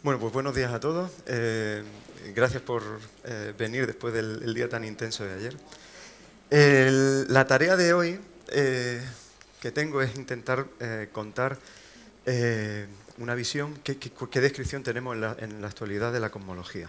Bueno, pues buenos días a todos. Gracias por venir después del día tan intenso de ayer. La tarea de hoy que tengo es intentar contar una visión, qué descripción tenemos en la actualidad de la cosmología.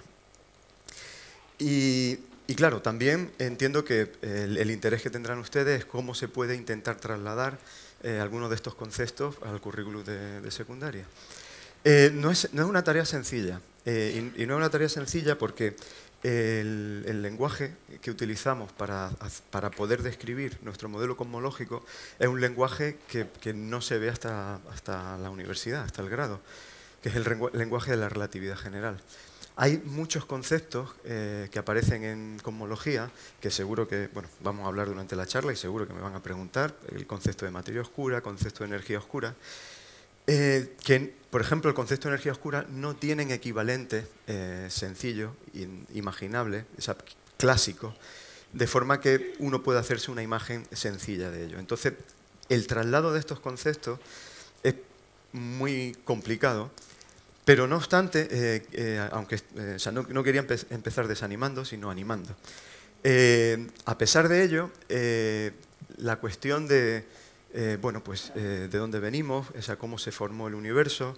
Y claro, también entiendo que el interés que tendrán ustedes es cómo se puede intentar trasladar algunos de estos conceptos al currículum de secundaria. No es una tarea sencilla, y no es una tarea sencilla porque el lenguaje que utilizamos para poder describir nuestro modelo cosmológico es un lenguaje que no se ve hasta la universidad, hasta el grado, que es el lenguaje de la relatividad general. Hay muchos conceptos que aparecen en cosmología que seguro que, bueno, vamos a hablar durante la charla y seguro que me van a preguntar, el concepto de materia oscura, concepto de energía oscura, que, por ejemplo, el concepto de energía oscura no tienen equivalente sencillo, imaginable, clásico, de forma que uno pueda hacerse una imagen sencilla de ello. Entonces, el traslado de estos conceptos es muy complicado, pero no obstante, aunque no quería empezar desanimando, sino animando. A pesar de ello, la cuestión de de dónde venimos, cómo se formó el universo,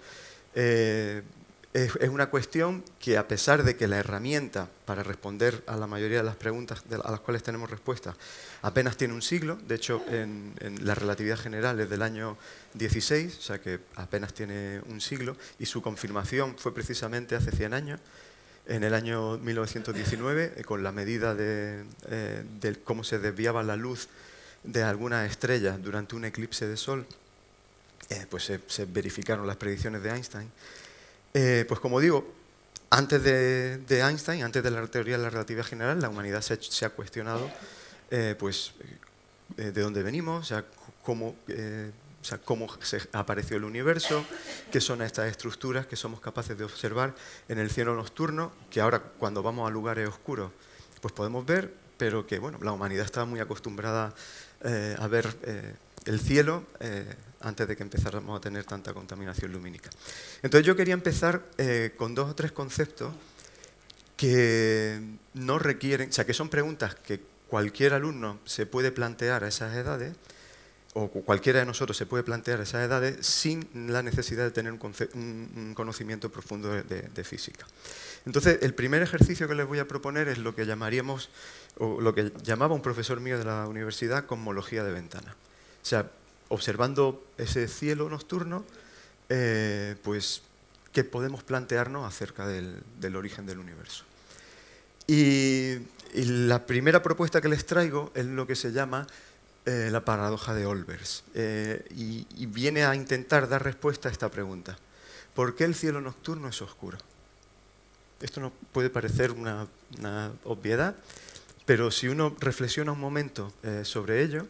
es una cuestión que, a pesar de que la herramienta para responder a la mayoría de las preguntas a las cuales tenemos respuesta apenas tiene un siglo, de hecho en la relatividad general es del año 16, o sea que apenas tiene un siglo, y su confirmación fue precisamente hace 100 años, en el año 1919, con la medida de cómo se desviaba la luz de algunas estrellas durante un eclipse de sol, pues se verificaron las predicciones de Einstein. Pues como digo, antes de Einstein, antes de la teoría de la relatividad general, la humanidad se ha cuestionado de dónde venimos, cómo se apareció el universo, qué son estas estructuras que somos capaces de observar en el cielo nocturno, que ahora cuando vamos a lugares oscuros pues podemos ver, pero que bueno, la humanidad estaba muy acostumbrada a ver el cielo antes de que empezáramos a tener tanta contaminación lumínica. Entonces yo quería empezar con 2 o 3 conceptos que no requieren, que son preguntas que cualquier alumno se puede plantear a esas edades, o cualquiera de nosotros se puede plantear a esas edades sin la necesidad de tener un conocimiento profundo de física. Entonces, el primer ejercicio que les voy a proponer es lo que llamaríamos, o lo que llamaba un profesor mío de la universidad, cosmología de ventana. O sea, observando ese cielo nocturno, pues, ¿qué podemos plantearnos acerca del origen del universo? Y la primera propuesta que les traigo es lo que se llama la paradoja de Olbers, y viene a intentar dar respuesta a esta pregunta. ¿Por qué el cielo nocturno es oscuro? Esto nos puede parecer una obviedad, pero si uno reflexiona un momento sobre ello,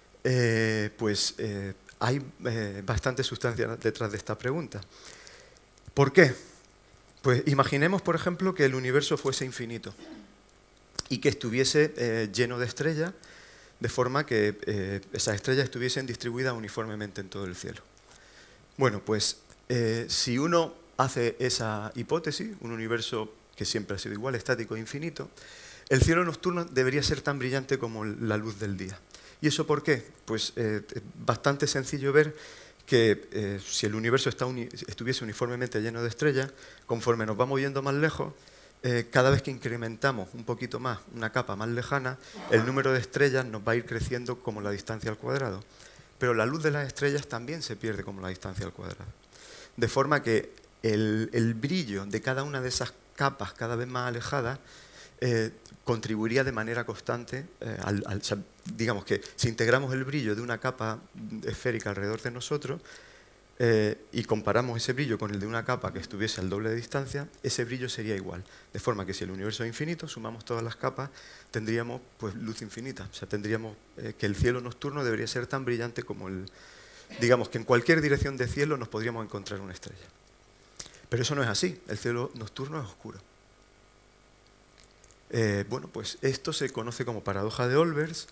hay bastante sustancia detrás de esta pregunta. ¿Por qué? Pues imaginemos, por ejemplo, que el universo fuese infinito y que estuviese lleno de estrellas, de forma que esas estrellas estuviesen distribuidas uniformemente en todo el cielo. Bueno, pues si uno hace esa hipótesis, un universo que siempre ha sido igual, estático e infinito, el cielo nocturno debería ser tan brillante como la luz del día. ¿Y eso por qué? Pues es bastante sencillo ver que si el universo estuviese uniformemente lleno de estrellas, conforme nos vamos yendo más lejos, cada vez que incrementamos un poquito más, una capa más lejana, el número de estrellas nos va a ir creciendo como la distancia al cuadrado. Pero la luz de las estrellas también se pierde como la distancia al cuadrado. De forma que el brillo de cada una de esas capas cada vez más alejadas contribuiría de manera constante, digamos que si integramos el brillo de una capa esférica alrededor de nosotros, y comparamos ese brillo con el de una capa que estuviese al doble de distancia, ese brillo sería igual. De forma que si el universo es infinito, sumamos todas las capas, tendríamos pues luz infinita. O sea, tendríamos que el cielo nocturno debería ser tan brillante como digamos que en cualquier dirección de cielo nos podríamos encontrar una estrella. Pero eso no es así. El cielo nocturno es oscuro. Bueno, pues esto se conoce como paradoja de Olbers.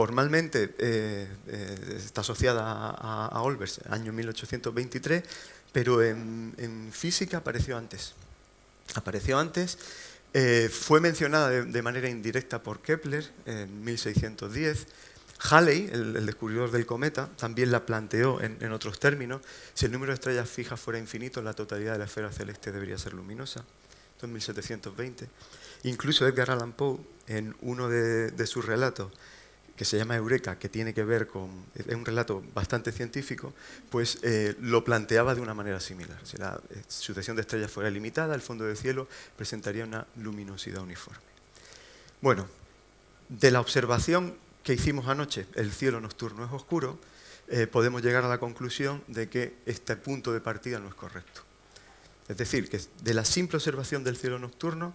Formalmente está asociada a Olbers, año 1823, pero en física apareció antes. Apareció antes, fue mencionada de manera indirecta por Kepler en 1610. Halley, el descubridor del cometa, también la planteó en otros términos. Si el número de estrellas fijas fuera infinito, la totalidad de la esfera celeste debería ser luminosa. Esto en 1720. Incluso Edgar Allan Poe, en uno de sus relatos, que se llama Eureka, que tiene que ver con... es un relato bastante científico, pues lo planteaba de una manera similar. Si la sucesión de estrellas fuera limitada, el fondo del cielo presentaría una luminosidad uniforme. Bueno, de la observación que hicimos anoche, el cielo nocturno es oscuro, podemos llegar a la conclusión de que este punto de partida no es correcto. Es decir, que de la simple observación del cielo nocturno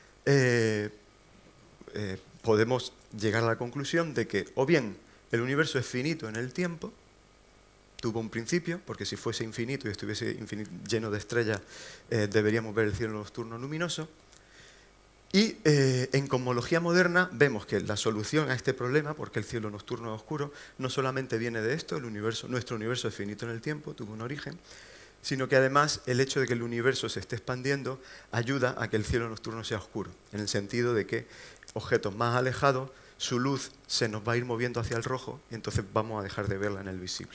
podemos llegar a la conclusión de que o bien el universo es finito en el tiempo, tuvo un principio, porque si fuese infinito y estuviese lleno de estrellas, deberíamos ver el cielo nocturno luminoso. Y en cosmología moderna vemos que la solución a este problema, porque el cielo nocturno es oscuro, no solamente viene de esto, nuestro universo es finito en el tiempo, tuvo un origen, sino que además el hecho de que el universo se esté expandiendo ayuda a que el cielo nocturno sea oscuro, en el sentido de que objetos más alejados, su luz se nos va a ir moviendo hacia el rojo y entonces vamos a dejar de verla en el visible.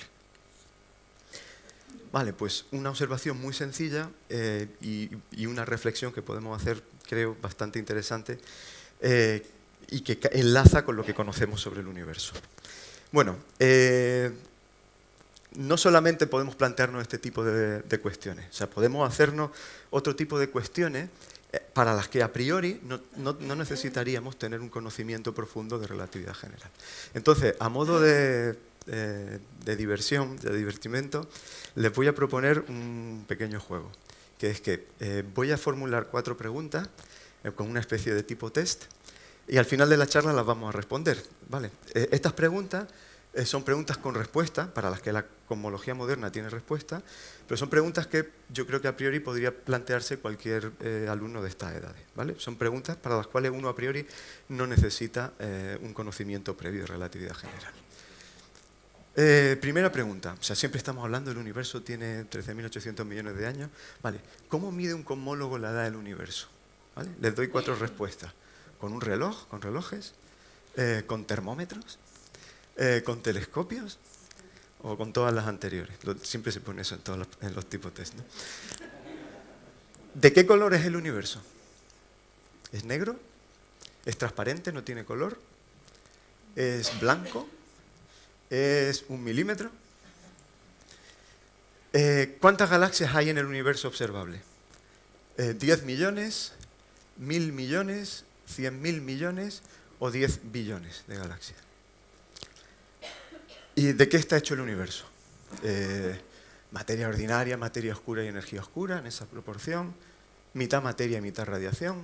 Vale, pues una observación muy sencilla y una reflexión que podemos hacer, creo, bastante interesante y que enlaza con lo que conocemos sobre el universo. Bueno, no solamente podemos plantearnos este tipo de cuestiones, o sea, podemos hacernos otro tipo de cuestiones para las que a priori no necesitaríamos tener un conocimiento profundo de relatividad general. Entonces, a modo de diversión, de divertimento, les voy a proponer un pequeño juego, que es que voy a formular 4 preguntas con una especie de tipo test y al final de la charla las vamos a responder, ¿vale? Estas preguntas son preguntas con respuesta, para las que la cosmología moderna tiene respuesta, pero son preguntas que yo creo que a priori podría plantearse cualquier alumno de estas edades, ¿vale? Son preguntas para las cuales uno a priori no necesita un conocimiento previo de relatividad general. Primera pregunta, o sea, siempre estamos hablando, el universo tiene 13.800 millones de años, ¿vale? ¿Cómo mide un cosmólogo la edad del universo? ¿Vale? Les doy 4 respuestas. ¿Con un reloj? ¿Con relojes? ¿Con termómetros? ¿Con telescopios? ¿O con todas las anteriores? Siempre se pone eso en los tipos test, ¿no? ¿De qué color es el universo? ¿Es negro? ¿Es transparente? ¿No tiene color? ¿Es blanco? ¿Es 1 milímetro? ¿Cuántas galaxias hay en el universo observable? ¿10 millones? ¿1000 millones? ¿100.000 millones? ¿O 10 billones de galaxias? ¿Y de qué está hecho el universo? Materia ordinaria, materia oscura y energía oscura, en esa proporción. Mitad materia y mitad radiación.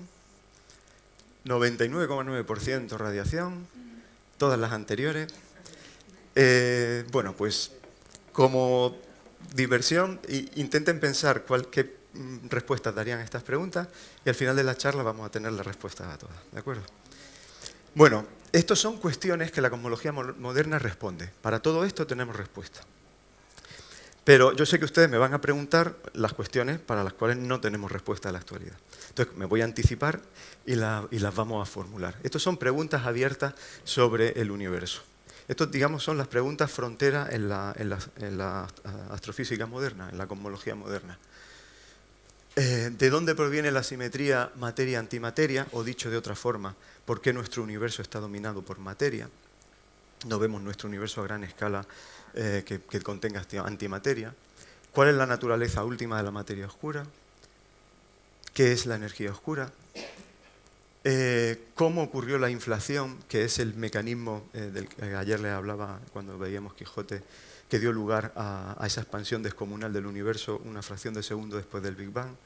99,9% radiación. Todas las anteriores. Bueno, pues como diversión, intenten pensar qué respuestas darían a estas preguntas y al final de la charla vamos a tener las respuestas a todas, ¿de acuerdo? Bueno, estas son cuestiones que la cosmología moderna responde. Para todo esto tenemos respuesta. Pero yo sé que ustedes me van a preguntar las cuestiones para las cuales no tenemos respuesta en la actualidad. Entonces me voy a anticipar y las vamos a formular. Estas son preguntas abiertas sobre el universo. Estos, digamos, son las preguntas frontera en la astrofísica moderna, en la cosmología moderna. ¿De dónde proviene la simetría materia-antimateria? O dicho de otra forma, ¿por qué nuestro universo está dominado por materia? No vemos nuestro universo a gran escala que contenga antimateria. ¿Cuál es la naturaleza última de la materia oscura? ¿Qué es la energía oscura? ¿Cómo ocurrió la inflación, que es el mecanismo del que ayer les hablaba cuando veíamos Quijote, que dio lugar a esa expansión descomunal del universo una fracción de segundo después del Big Bang?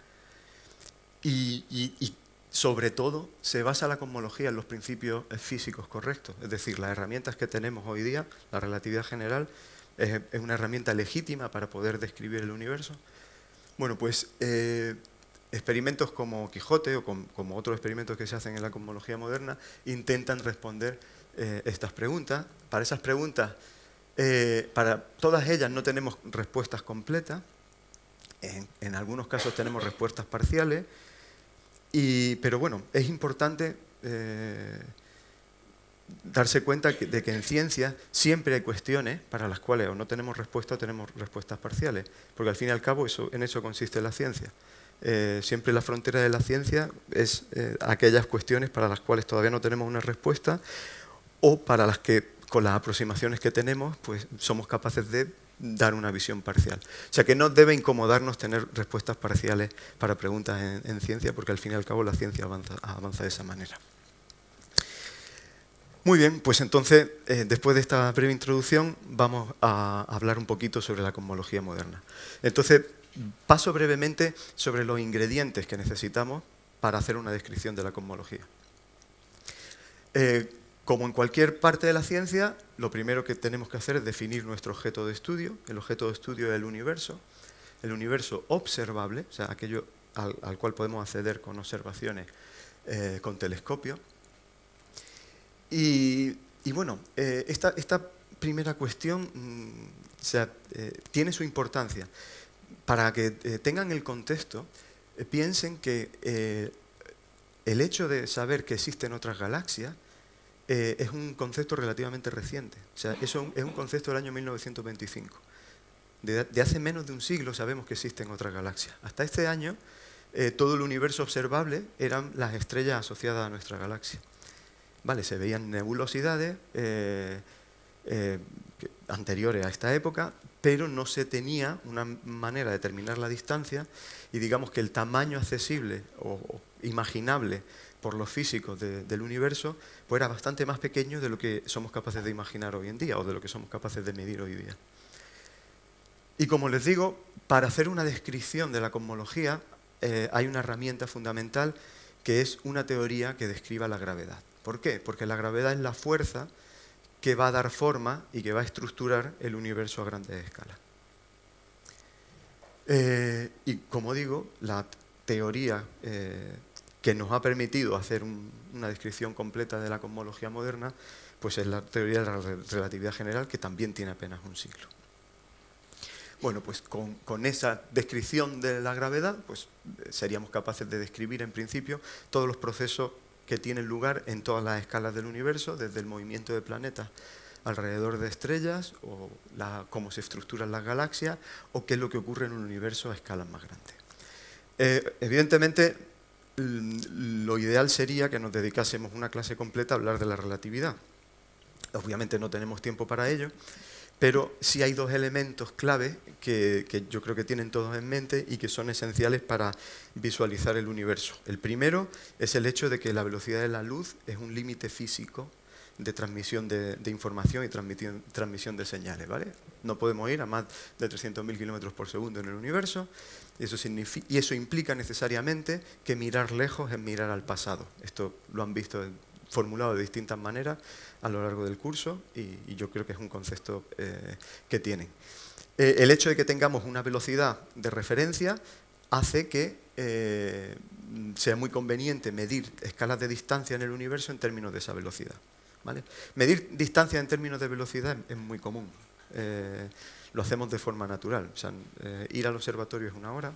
Y sobre todo, se basa la cosmología en los principios físicos correctos. Es decir, las herramientas que tenemos hoy día, la relatividad general, es una herramienta legítima para poder describir el universo. Bueno, pues experimentos como Quijote o como otros experimentos que se hacen en la cosmología moderna intentan responder estas preguntas. Para esas preguntas, para todas ellas no tenemos respuestas completas. En algunos casos tenemos respuestas parciales, pero bueno, es importante darse cuenta de que en ciencia siempre hay cuestiones para las cuales o no tenemos respuesta o tenemos respuestas parciales, porque al fin y al cabo en eso consiste la ciencia. Siempre la frontera de la ciencia es aquellas cuestiones para las cuales todavía no tenemos una respuesta o para las que con las aproximaciones que tenemos pues somos capaces de dar una visión parcial. O sea que no debe incomodarnos tener respuestas parciales para preguntas en ciencia, porque al fin y al cabo la ciencia avanza de esa manera. Muy bien, pues entonces, después de esta breve introducción, vamos a hablar un poquito sobre la cosmología moderna. Entonces, paso brevemente sobre los ingredientes que necesitamos para hacer una descripción de la cosmología. Como en cualquier parte de la ciencia, lo primero que tenemos que hacer es definir nuestro objeto de estudio. El objeto de estudio es el universo observable, o sea, aquello al cual podemos acceder con observaciones con telescopio. Y bueno, esta primera cuestión tiene su importancia. Para que tengan el contexto, piensen que el hecho de saber que existen otras galaxias es un concepto relativamente reciente. O sea, eso es un concepto del año 1925. De hace menos de un siglo sabemos que existen otras galaxias. Hasta este año, todo el universo observable eran las estrellas asociadas a nuestra galaxia. Vale, se veían nebulosidades anteriores a esta época, pero no se tenía una manera de determinar la distancia y digamos que el tamaño accesible o imaginable por los físicos del universo pues era bastante más pequeño de lo que somos capaces de imaginar hoy en día o de lo que somos capaces de medir hoy día. Y como les digo, para hacer una descripción de la cosmología hay una herramienta fundamental que es una teoría que describa la gravedad. ¿Por qué? Porque la gravedad es la fuerza que va a dar forma y que va a estructurar el universo a grandes escalas. Y como digo, la teoría que nos ha permitido hacer una descripción completa de la cosmología moderna, pues es la teoría de la relatividad general, que también tiene apenas un siglo. Bueno, pues con esa descripción de la gravedad, pues seríamos capaces de describir en principio todos los procesos que tienen lugar en todas las escalas del universo, desde el movimiento de planetas alrededor de estrellas, o cómo se estructuran las galaxias, o qué es lo que ocurre en un universo a escalas más grandes. Evidentemente, lo ideal sería que nos dedicásemos una clase completa a hablar de la relatividad. Obviamente no tenemos tiempo para ello, pero sí hay dos elementos clave que yo creo que tienen todos en mente y que son esenciales para visualizar el universo. El primero es el hecho de que la velocidad de la luz es un límite físico de transmisión de información y transmisión de señales, ¿vale? No podemos ir a más de 300.000 kilómetros por segundo en el universo y eso implica necesariamente que mirar lejos es mirar al pasado. Esto lo han visto formulado de distintas maneras a lo largo del curso y yo creo que es un concepto que tienen. El hecho de que tengamos una velocidad de referencia hace que sea muy conveniente medir escalas de distancia en el universo en términos de esa velocidad, ¿vale? Medir distancia en términos de velocidad es muy común. Lo hacemos de forma natural. O sea, ir al observatorio es 1 hora.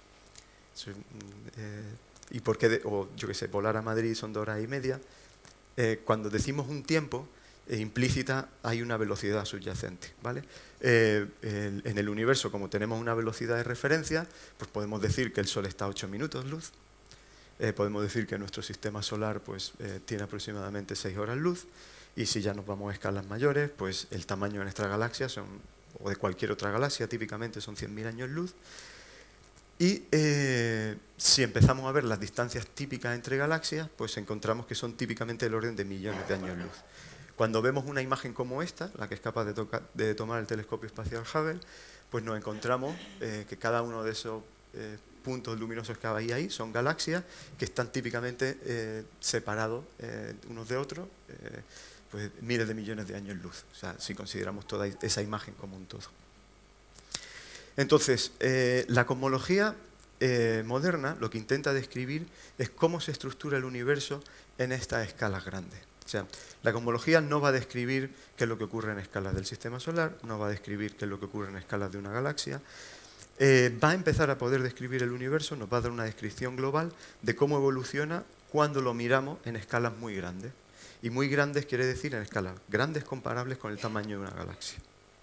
Y yo qué sé, volar a Madrid son 2 horas y media. Cuando decimos un tiempo, implícita hay una velocidad subyacente, ¿vale? En el universo, como tenemos una velocidad de referencia, pues podemos decir que el Sol está a 8 minutos luz. Podemos decir que nuestro sistema solar pues, tiene aproximadamente 6 horas luz. Y si ya nos vamos a escalas mayores, pues el tamaño de nuestra galaxia o de cualquier otra galaxia típicamente son 100.000 años luz. Y si empezamos a ver las distancias típicas entre galaxias, pues encontramos que son típicamente del orden de millones de años luz. Cuando vemos una imagen como esta, la que es capaz de tomar el telescopio espacial Hubble, pues nos encontramos que cada uno de esos puntos luminosos que hay ahí son galaxias que están típicamente separados unos de otros, pues miles de millones de años luz. O sea, si consideramos toda esa imagen como un todo. Entonces, la cosmología moderna lo que intenta describir es cómo se estructura el universo en estas escalas grandes. O sea, la cosmología no va a describir qué es lo que ocurre en escalas del sistema solar, no va a describir qué es lo que ocurre en escalas de una galaxia, va a empezar a poder describir el universo, nos va a dar una descripción global de cómo evoluciona cuando lo miramos en escalas muy grandes. Y muy grandes quiere decir en escalas grandes comparables con el tamaño de una galaxia.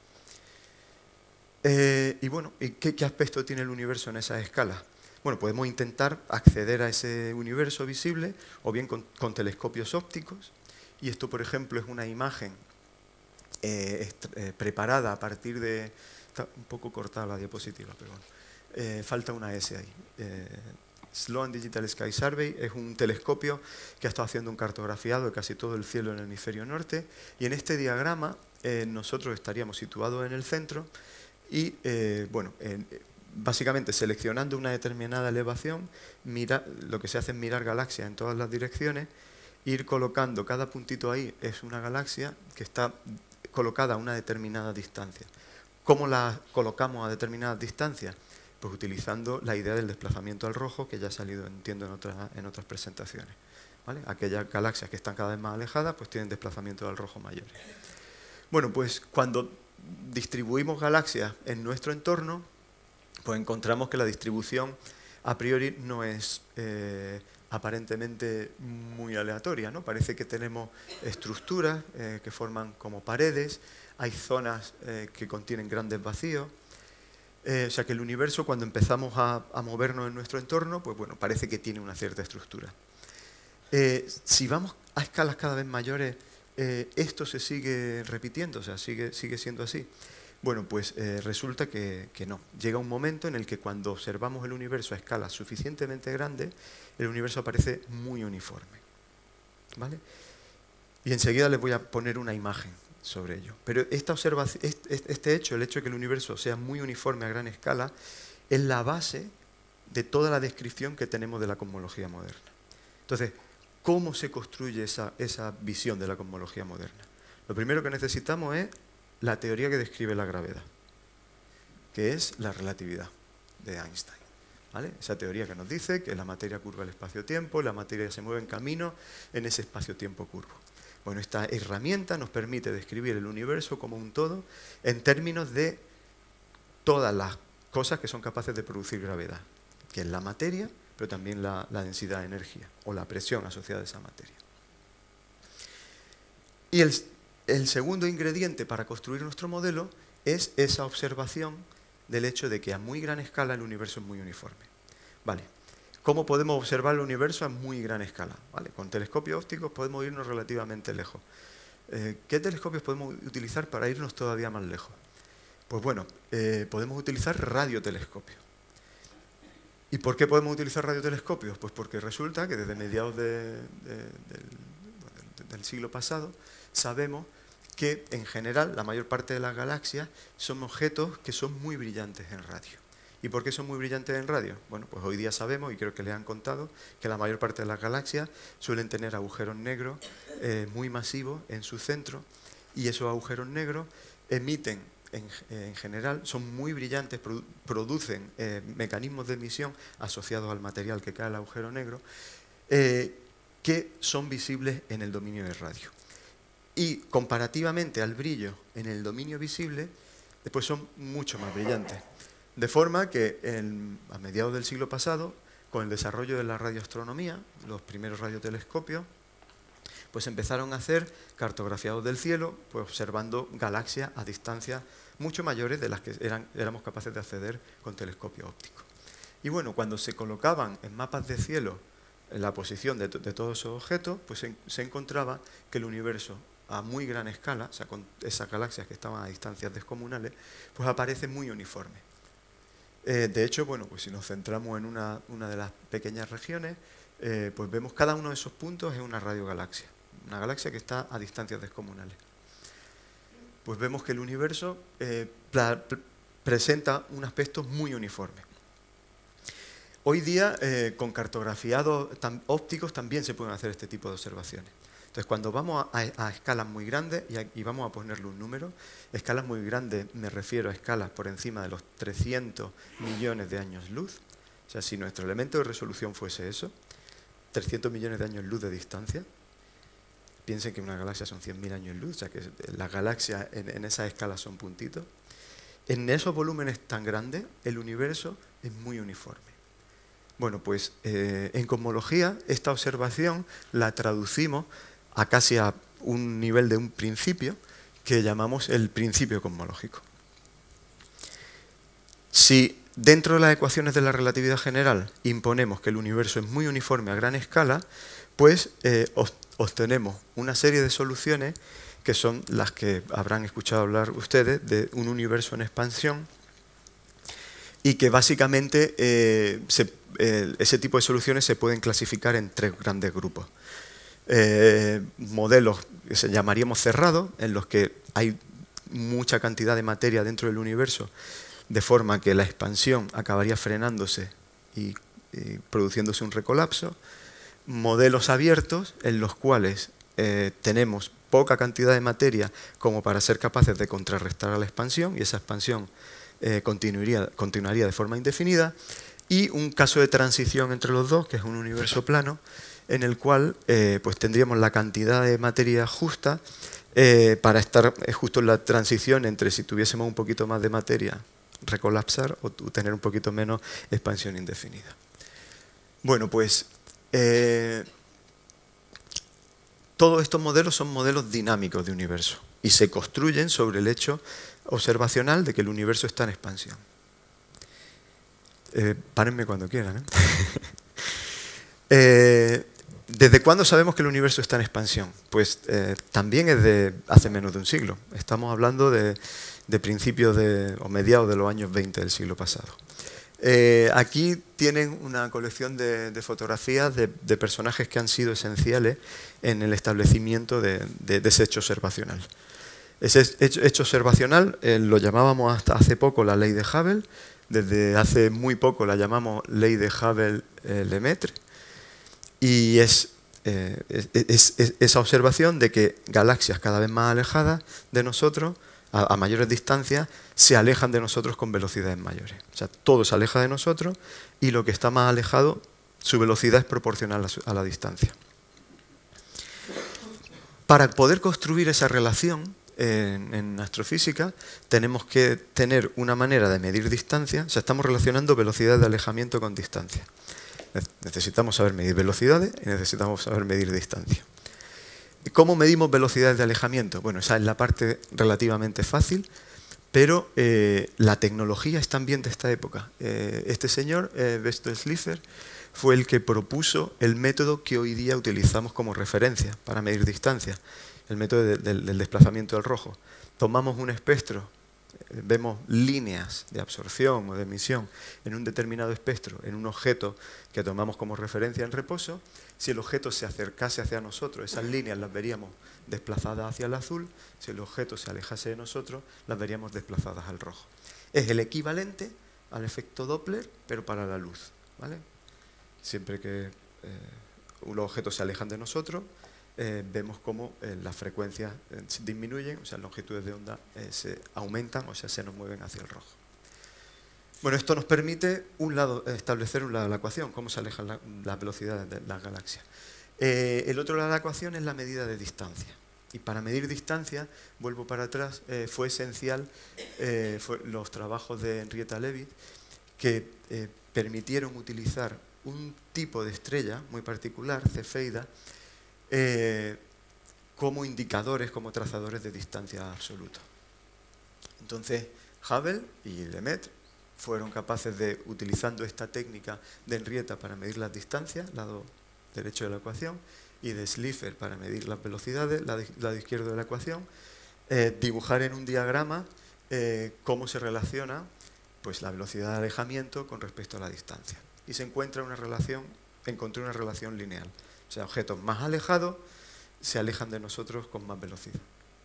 Y bueno, ¿qué aspecto tiene el universo en esas escalas? Bueno, podemos intentar acceder a ese universo visible o bien con telescopios ópticos. Y esto, por ejemplo, es una imagen preparada a partir de... Está un poco cortada la diapositiva, pero bueno, falta una S ahí. Sloan Digital Sky Survey es un telescopio que ha estado haciendo un cartografiado de casi todo el cielo en el hemisferio norte, y en este diagrama nosotros estaríamos situados en el centro y, bueno, básicamente seleccionando una determinada elevación, lo que se hace es mirar galaxias en todas las direcciones, ir colocando cada puntito ahí es una galaxia que está colocada a una determinada distancia. ¿Cómo la colocamos a determinadas distancias? Pues utilizando la idea del desplazamiento al rojo, que ya ha salido, entiendo, en otras presentaciones. ¿Vale? Aquellas galaxias que están cada vez más alejadas, pues tienen desplazamiento al rojo mayores. Bueno, pues cuando distribuimos galaxias en nuestro entorno, pues encontramos que la distribución a priori no es aparentemente muy aleatoria, ¿no? Parece que tenemos estructuras que forman como paredes, hay zonas que contienen grandes vacíos. O sea que el universo, cuando empezamos a movernos en nuestro entorno, pues bueno, parece que tiene una cierta estructura. Si vamos a escalas cada vez mayores, esto se sigue repitiendo, o sea, sigue siendo así. Bueno, pues resulta que no. Llega un momento en el que cuando observamos el universo a escalas suficientemente grandes, el universo aparece muy uniforme. ¿Vale? Y enseguida les voy a poner una imagen sobre ello. Pero esta observación, este hecho, el hecho de que el universo sea muy uniforme a gran escala, es la base de toda la descripción que tenemos de la cosmología moderna. Entonces, ¿cómo se construye esa visión de la cosmología moderna? Lo primero que necesitamos es la teoría que describe la gravedad, que es la relatividad de Einstein. ¿Vale? Esa teoría que nos dice que la materia curva el espacio-tiempo, la materia se mueve en camino en ese espacio-tiempo curvo. Bueno, esta herramienta nos permite describir el universo como un todo en términos de todas las cosas que son capaces de producir gravedad, que es la materia, pero también la densidad de energía o la presión asociada a esa materia. Y el segundo ingrediente para construir nuestro modelo es esa observación del hecho de que a muy gran escala el universo es muy uniforme. Vale. ¿Cómo podemos observar el universo a muy gran escala? ¿Vale? Con telescopios ópticos podemos irnos relativamente lejos. ¿Qué telescopios podemos utilizar para irnos todavía más lejos? Pues bueno, podemos utilizar radiotelescopios. ¿Y por qué podemos utilizar radiotelescopios? Pues porque resulta que desde mediados del siglo pasado sabemos que en general la mayor parte de las galaxias son objetos que son muy brillantes en radio. ¿Y por qué son muy brillantes en radio? Bueno, pues hoy día sabemos, y creo que les han contado, que la mayor parte de las galaxias suelen tener agujeros negros muy masivos en su centro, y esos agujeros negros emiten, en general, son muy brillantes, producen mecanismos de emisión asociados al material que cae al agujero negro, que son visibles en el dominio de radio. Y comparativamente al brillo en el dominio visible, después son mucho más brillantes. De forma que a mediados del siglo pasado, con el desarrollo de la radioastronomía, los primeros radiotelescopios, pues empezaron a hacer cartografiados del cielo, pues observando galaxias a distancias mucho mayores de las que éramos capaces de acceder con telescopios ópticos. Y bueno, cuando se colocaban en mapas de cielo en la posición de todos esos objetos, pues se encontraba que el universo a muy gran escala, o sea, con esas galaxias que estaban a distancias descomunales, pues aparece muy uniforme. De hecho, bueno, pues si nos centramos en una de las pequeñas regiones, pues vemos cada uno de esos puntos es una radiogalaxia, una galaxia que está a distancias descomunales. Pues vemos que el universo presenta un aspecto muy uniforme. Hoy día, con cartografiados ópticos también se pueden hacer este tipo de observaciones. Entonces, cuando vamos a escalas muy grandes, y vamos a ponerle un número, escalas muy grandes me refiero a escalas por encima de los 300 millones de años luz. O sea, si nuestro elemento de resolución fuese eso, 300 millones de años luz de distancia, piensen que una galaxia son 100.000 años luz, o sea que las galaxias en esa escala son puntitos. en esos volúmenes tan grandes, el universo es muy uniforme. Bueno, pues en cosmología esta observación la traducimos a casi a un nivel de un principio que llamamos el principio cosmológico. Si dentro de las ecuaciones de la relatividad general imponemos que el universo es muy uniforme a gran escala, pues obtenemos una serie de soluciones que son las que habrán escuchado hablar ustedes de un universo en expansión y que básicamente ese tipo de soluciones se pueden clasificar en tres grandes grupos. Modelos que se llamaríamos cerrados, en los que hay mucha cantidad de materia dentro del universo, de forma que la expansión acabaría frenándose y produciéndose un recolapso. Modelos abiertos, en los cuales tenemos poca cantidad de materia como para ser capaces de contrarrestar a la expansión, y esa expansión continuaría de forma indefinida, y un caso de transición entre los dos, que es un universo plano, en el cual pues tendríamos la cantidad de materia justa para estar justo en la transición entre, si tuviésemos un poquito más de materia, recolapsar, o tener un poquito menos, expansión indefinida. Bueno, pues todos estos modelos son modelos dinámicos de universo y se construyen sobre el hecho observacional de que el universo está en expansión. Párenme cuando quieran. ¿Desde cuándo sabemos que el universo está en expansión? Pues también es de hace menos de un siglo. Estamos hablando de principios o mediados de los años 20 del siglo pasado. Aquí tienen una colección de fotografías de personajes que han sido esenciales en el establecimiento de ese hecho observacional. Ese hecho observacional lo llamábamos hasta hace poco la ley de Hubble, desde hace muy poco la llamamos ley de Hubble-Lemaitre, y es esa observación de que galaxias cada vez más alejadas de nosotros, a mayores distancias, se alejan de nosotros con velocidades mayores. O sea, todo se aleja de nosotros y lo que está más alejado, su velocidad es proporcional a la distancia. Para poder construir esa relación en astrofísica, tenemos que tener una manera de medir distancia. O sea, estamos relacionando velocidades de alejamiento con distancia. Necesitamos saber medir velocidades y necesitamos saber medir distancia. ¿Cómo medimos velocidades de alejamiento? Bueno, esa es la parte relativamente fácil, pero la tecnología es también de esta época. Este señor, Vesto Slipher, fue el que propuso el método que hoy día utilizamos como referencia para medir distancia, el método del desplazamiento del rojo. Tomamos un espectro, vemos líneas de absorción o de emisión en un determinado espectro, en un objeto que tomamos como referencia en reposo. Si el objeto se acercase hacia nosotros, esas líneas las veríamos desplazadas hacia el azul. Si el objeto se alejase de nosotros, las veríamos desplazadas al rojo. Es el equivalente al efecto Doppler, pero para la luz, ¿vale? Siempre que los objetos se alejan de nosotros, vemos cómo las frecuencias disminuyen, o sea, las longitudes de onda se aumentan, o sea, se nos mueven hacia el rojo. Bueno, esto nos permite, establecer un lado de la ecuación, cómo se alejan las velocidades de las galaxias. El otro lado de la ecuación es la medida de distancia. Y para medir distancia, vuelvo para atrás, fue esencial los trabajos de Henrietta Leavitt, que permitieron utilizar un tipo de estrella muy particular, Cefeida, como indicadores, como trazadores de distancia absoluta. Entonces, Hubble y Lemaitre fueron capaces de, utilizando esta técnica de Henrietta para medir las distancias, lado derecho de la ecuación, y de Slipher para medir las velocidades, lado izquierdo de la ecuación, dibujar en un diagrama cómo se relaciona pues, la velocidad de alejamiento con respecto a la distancia. Y se encontró una relación lineal. O sea, objetos más alejados se alejan de nosotros con más velocidad.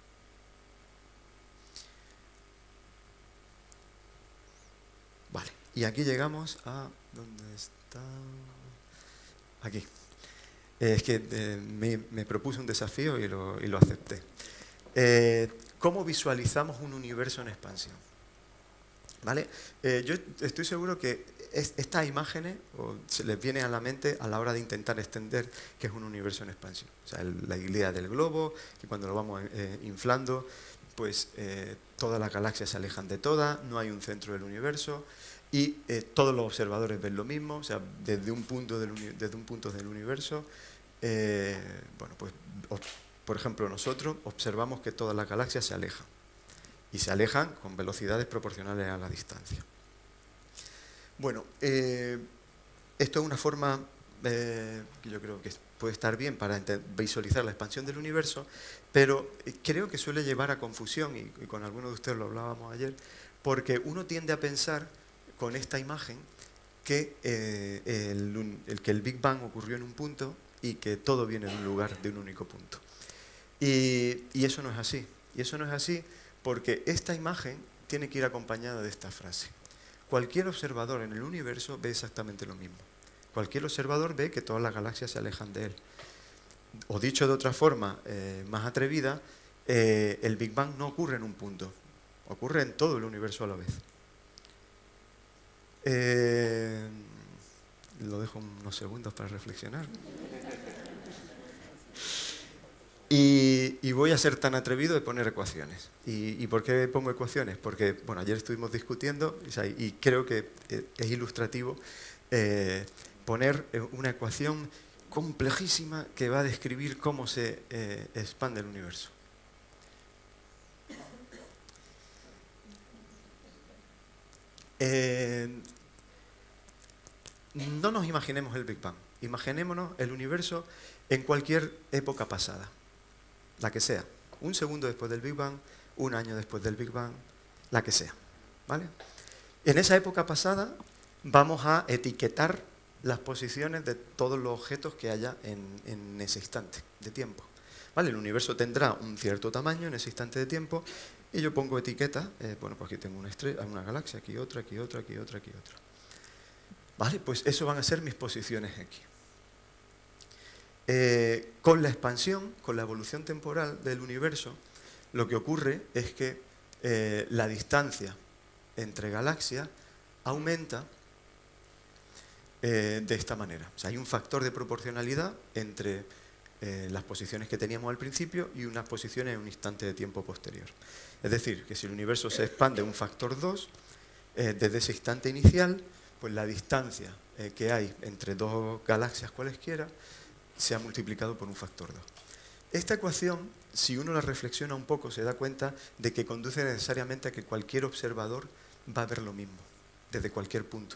Vale, y aquí llegamos a... ¿Dónde está? Aquí. Es que me propuse un desafío y lo acepté. ¿Cómo visualizamos un universo en expansión? ¿Vale? Yo estoy seguro que estas imágenes se les vienen a la mente a la hora de intentar extender qué es un universo en expansión. O sea, la idea del globo, que cuando lo vamos inflando, pues todas las galaxias se alejan de todas, no hay un centro del universo y todos los observadores ven lo mismo, o sea, desde un punto del universo, bueno, pues, por ejemplo, nosotros observamos que todas las galaxias se alejan y se alejan con velocidades proporcionales a la distancia. Bueno, esto es una forma que yo creo que puede estar bien para visualizar la expansión del universo, pero creo que suele llevar a confusión, y con algunos de ustedes lo hablábamos ayer, porque uno tiende a pensar con esta imagen que el Big Bang ocurrió en un punto y que todo viene de un lugar, de un único punto. Y eso no es así. Y eso no es así porque esta imagen tiene que ir acompañada de esta frase. Cualquier observador en el universo ve exactamente lo mismo. Cualquier observador ve que todas las galaxias se alejan de él. O dicho de otra forma, más atrevida, el Big Bang no ocurre en un punto, ocurre en todo el universo a la vez. Lo dejo unos segundos para reflexionar. Y voy a ser tan atrevido de poner ecuaciones. ¿Y por qué pongo ecuaciones? Porque, bueno, ayer estuvimos discutiendo, o sea, y creo que es ilustrativo poner una ecuación complejísima que va a describir cómo se expande el universo. No nos imaginemos el Big Bang, imaginémonos el universo en cualquier época pasada, la que sea, un segundo después del Big Bang, un año después del Big Bang, la que sea, ¿vale? En esa época pasada vamos a etiquetar las posiciones de todos los objetos que haya en ese instante de tiempo, ¿vale? El universo tendrá un cierto tamaño en ese instante de tiempo y yo pongo etiquetas, bueno, pues aquí tengo una estrella, una galaxia, aquí otra, aquí otra, aquí otra, aquí otra. ¿Vale? Pues eso van a ser mis posiciones X. Con la expansión, con la evolución temporal del universo, lo que ocurre es que la distancia entre galaxias aumenta de esta manera. O sea, hay un factor de proporcionalidad entre las posiciones que teníamos al principio y unas posiciones en un instante de tiempo posterior. Es decir, que si el universo se expande un factor 2, desde ese instante inicial, pues la distancia que hay entre dos galaxias cualesquiera se ha multiplicado por un factor 2. Esta ecuación, si uno la reflexiona un poco, se da cuenta de que conduce necesariamente a que cualquier observador va a ver lo mismo, desde cualquier punto.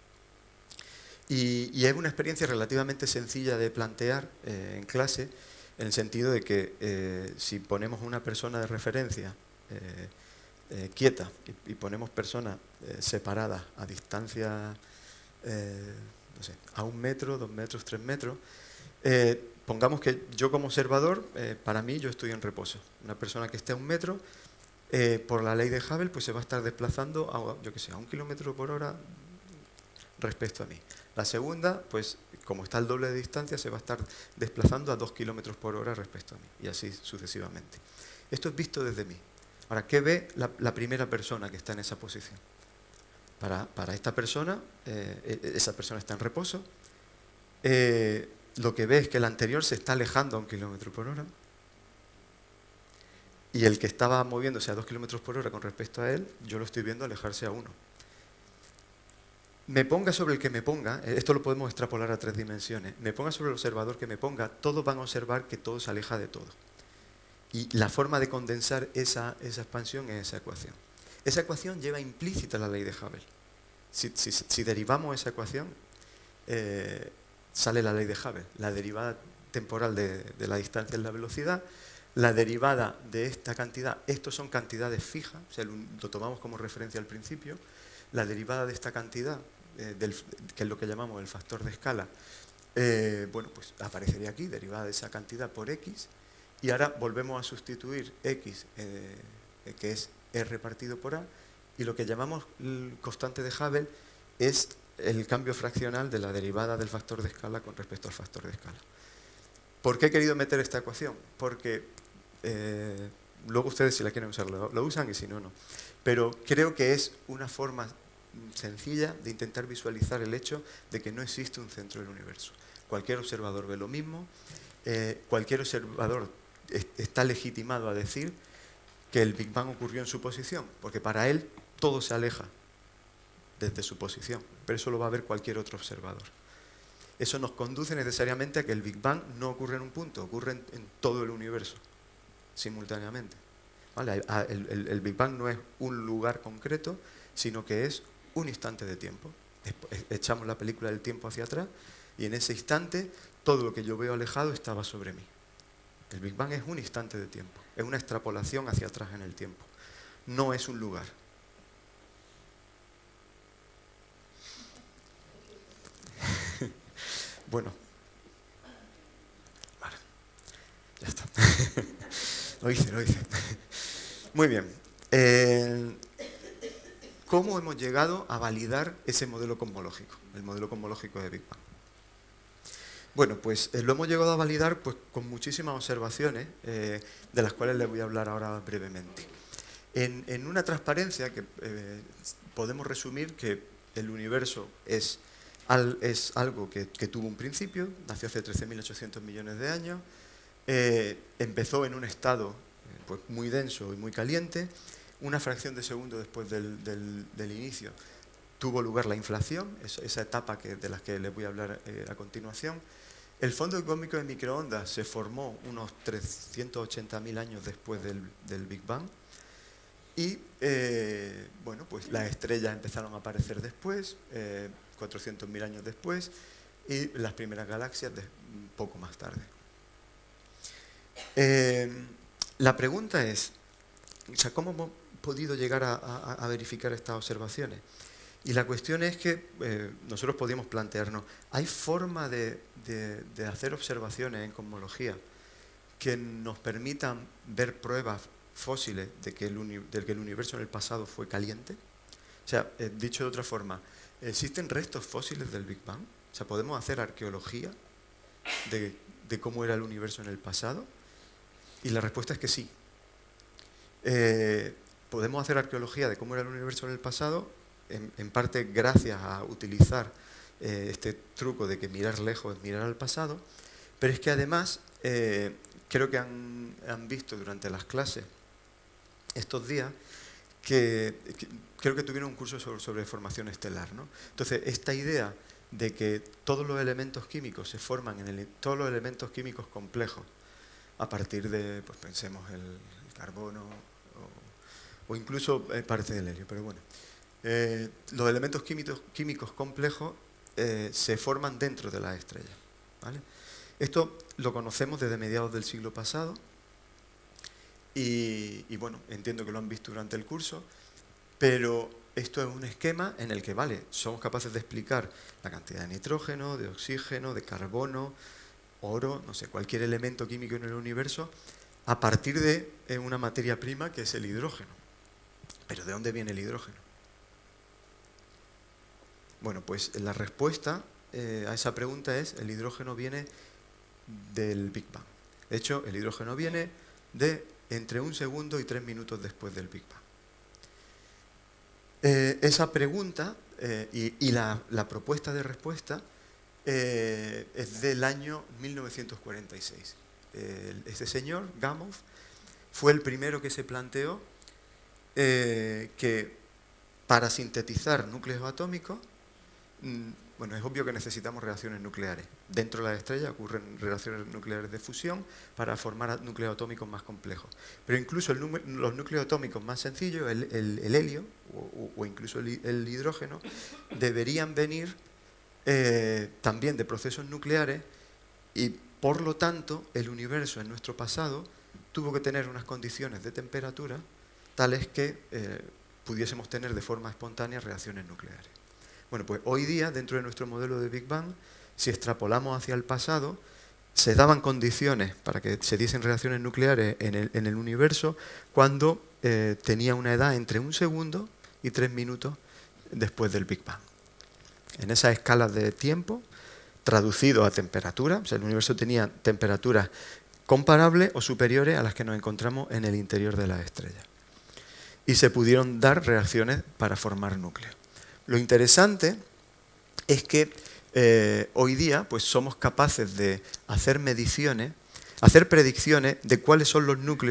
Y es una experiencia relativamente sencilla de plantear en clase, en el sentido de que si ponemos una persona de referencia quieta y ponemos personas separadas a distancia, no sé, a 1 metro, 2 metros, 3 metros, pongamos que yo como observador, para mí yo estoy en reposo. Una persona que esté a 1 metro, por la ley de Hubble, pues se va a estar desplazando a, yo qué sé, a 1 kilómetro por hora respecto a mí. La segunda, pues como está el doble de distancia, se va a estar desplazando a 2 kilómetros por hora respecto a mí, y así sucesivamente. Esto es visto desde mí. Ahora, ¿qué ve la primera persona que está en esa posición? Para esta persona, esa persona está en reposo, lo que ve es que el anterior se está alejando a 1 kilómetro por hora y el que estaba moviéndose a 2 kilómetros por hora con respecto a él, yo lo estoy viendo alejarse a 1. Me ponga sobre el que me ponga, esto lo podemos extrapolar a 3 dimensiones, me ponga sobre el observador que me ponga, todos van a observar que todo se aleja de todo. Y la forma de condensar esa expansión es esa ecuación. Esa ecuación lleva implícita la ley de Hubble. Si derivamos esa ecuación, sale la ley de Hubble. La derivada temporal de la distancia es la velocidad, la derivada de esta cantidad, estos son cantidades fijas, o sea, lo tomamos como referencia al principio, la derivada de esta cantidad, que es lo que llamamos el factor de escala, bueno, pues aparecería aquí, derivada de esa cantidad por X, y ahora volvemos a sustituir X, que es R partido por A, y lo que llamamos constante de Hubble es el cambio fraccional de la derivada del factor de escala con respecto al factor de escala. ¿Por qué he querido meter esta ecuación? Porque luego ustedes, si la quieren usar, lo usan, y si no, no. Pero creo que es una forma sencilla de intentar visualizar el hecho de que no existe un centro del universo. Cualquier observador ve lo mismo, cualquier observador está legitimado a decir que el Big Bang ocurrió en su posición, porque para él todo se aleja desde su posición, pero eso lo va a ver cualquier otro observador. Eso nos conduce necesariamente a que el Big Bang no ocurre en un punto, ocurre en todo el universo, simultáneamente. ¿Vale? El Big Bang no es un lugar concreto, sino que es un instante de tiempo. Echamos la película del tiempo hacia atrás y en ese instante todo lo que yo veo alejado estaba sobre mí. El Big Bang es un instante de tiempo, es una extrapolación hacia atrás en el tiempo. No es un lugar. Bueno. Vale. Ya está. Lo hice. Muy bien. ¿Cómo hemos llegado a validar ese modelo cosmológico, el modelo cosmológico de Big Bang? Bueno, pues lo hemos llegado a validar pues, con muchísimas observaciones, de las cuales les voy a hablar ahora brevemente. En una transparencia que podemos resumir que el universo es algo que tuvo un principio, nació hace 13.800 millones de años, empezó en un estado pues, muy denso y muy caliente, una fracción de segundo después del inicio tuvo lugar la inflación, esa etapa de la que les voy a hablar a continuación. El fondo cósmico de microondas se formó unos 380.000 años después del Big Bang y bueno, pues las estrellas empezaron a aparecer después, 400.000 años después, y las primeras galaxias un poco más tarde. La pregunta es, o sea, ¿cómo hemos podido llegar a verificar estas observaciones? Y la cuestión es que nosotros podíamos plantearnos, ¿hay forma de hacer observaciones en cosmología que nos permitan ver pruebas fósiles de que el universo en el pasado fue caliente? O sea, dicho de otra forma, ¿existen restos fósiles del Big Bang? O sea, ¿podemos hacer arqueología de cómo era el universo en el pasado? Y la respuesta es que sí. Podemos hacer arqueología de cómo era el universo en el pasado, en parte gracias a utilizar este truco de que mirar lejos es mirar al pasado, pero es que además creo que han visto durante las clases estos días que creo que tuvieron un curso sobre formación estelar, ¿no? Entonces, esta idea de que todos los elementos químicos se forman todos los elementos químicos complejos a partir de, pues pensemos, el carbono o incluso parte del helio, pero bueno. Los elementos químicos complejos se forman dentro de las estrellas, ¿vale? Esto lo conocemos desde mediados del siglo pasado y bueno, entiendo que lo han visto durante el curso, pero esto es un esquema en el que, vale, somos capaces de explicar la cantidad de nitrógeno, de oxígeno, de carbono, oro, no sé, cualquier elemento químico en el universo a partir de una materia prima que es el hidrógeno. ¿Pero de dónde viene el hidrógeno? Bueno, pues la respuesta a esa pregunta es: el hidrógeno viene del Big Bang. De hecho, el hidrógeno viene de entre 1 segundo y 3 minutos después del Big Bang. Esa pregunta y la propuesta de respuesta es del año 1946. Este señor, Gamow, fue el primero que se planteó que para sintetizar núcleos atómicos, bueno, es obvio que necesitamos reacciones nucleares. Dentro de la estrella ocurren reacciones nucleares de fusión para formar núcleos atómicos más complejos. Pero incluso los núcleos atómicos más sencillos, el helio o incluso el hidrógeno, deberían venir también de procesos nucleares y, por lo tanto, el universo en nuestro pasado tuvo que tener unas condiciones de temperatura tales que pudiésemos tener de forma espontánea reacciones nucleares. Bueno, pues hoy día, dentro de nuestro modelo de Big Bang, si extrapolamos hacia el pasado, se daban condiciones para que se diesen reacciones nucleares en el universo cuando tenía una edad entre 1 segundo y 3 minutos después del Big Bang. En esas escalas de tiempo, traducido a temperatura, o sea, el universo tenía temperaturas comparables o superiores a las que nos encontramos en el interior de las estrellas. Y se pudieron dar reacciones para formar núcleos. Lo interesante es que hoy día pues, somos capaces de hacer mediciones, hacer predicciones de cuáles son los núcleos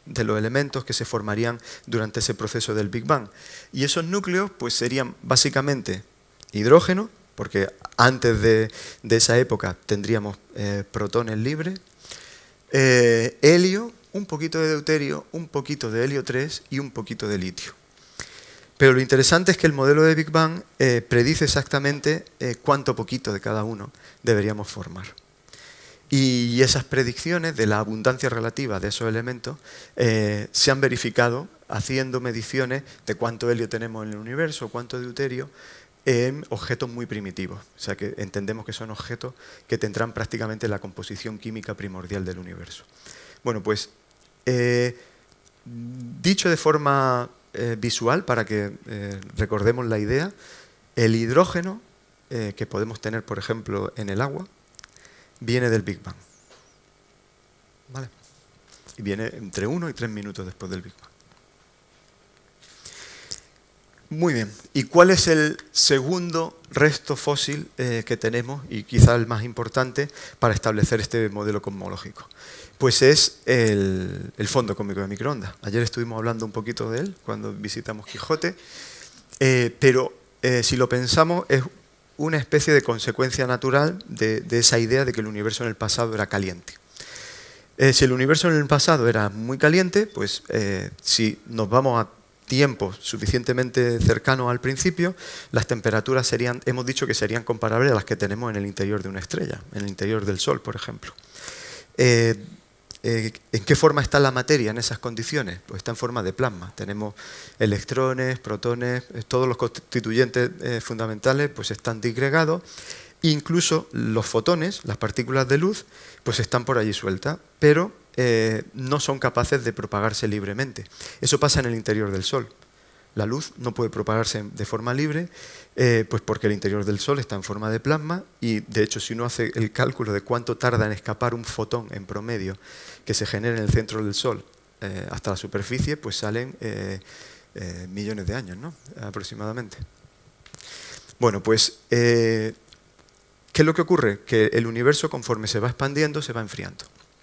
de los elementos que se formarían durante ese proceso del Big Bang. Y esos núcleos pues, serían básicamente hidrógeno, porque antes de esa época tendríamos protones libres, helio, un poquito de deuterio, un poquito de helio 3 y un poquito de litio. Pero lo interesante es que el modelo de Big Bang predice exactamente cuánto poquito de cada uno deberíamos formar. Y esas predicciones de la abundancia relativa de esos elementos se han verificado haciendo mediciones de cuánto helio tenemos en el universo, cuánto deuterio, en objetos muy primitivos. O sea que entendemos que son objetos que tendrán prácticamente la composición química primordial del universo. Bueno, pues dicho de forma visual, para que recordemos la idea, el hidrógeno que podemos tener, por ejemplo, en el agua, viene del Big Bang. ¿Vale? Y viene entre 1 y 3 minutos después del Big Bang. Muy bien. ¿Y cuál es el segundo resto fósil que tenemos, y quizá el más importante, para establecer este modelo cosmológico? Pues es el fondo cósmico de microondas. Ayer estuvimos hablando un poquito de él cuando visitamos Quijote, pero si lo pensamos es una especie de consecuencia natural de esa idea de que el universo en el pasado era caliente. Si el universo en el pasado era muy caliente, pues si nos vamos a tiempos suficientemente cercanos al principio, las temperaturas serían, hemos dicho que serían comparables a las que tenemos en el interior de una estrella, en el interior del Sol, por ejemplo. ¿En qué forma está la materia en esas condiciones? Pues está en forma de plasma. Tenemos electrones, protones, todos los constituyentes fundamentales pues están disgregados. Incluso los fotones, las partículas de luz, pues están por allí sueltas, pero no son capaces de propagarse libremente. Eso pasa en el interior del Sol. La luz no puede propagarse de forma libre, pues porque el interior del Sol está en forma de plasma y, de hecho, si uno hace el cálculo de cuánto tarda en escapar un fotón en promedio que se genera en el centro del Sol hasta la superficie, pues salen millones de años, ¿no? Aproximadamente. Bueno, pues, ¿qué es lo que ocurre? Que el universo, conforme se va expandiendo, se va enfriando.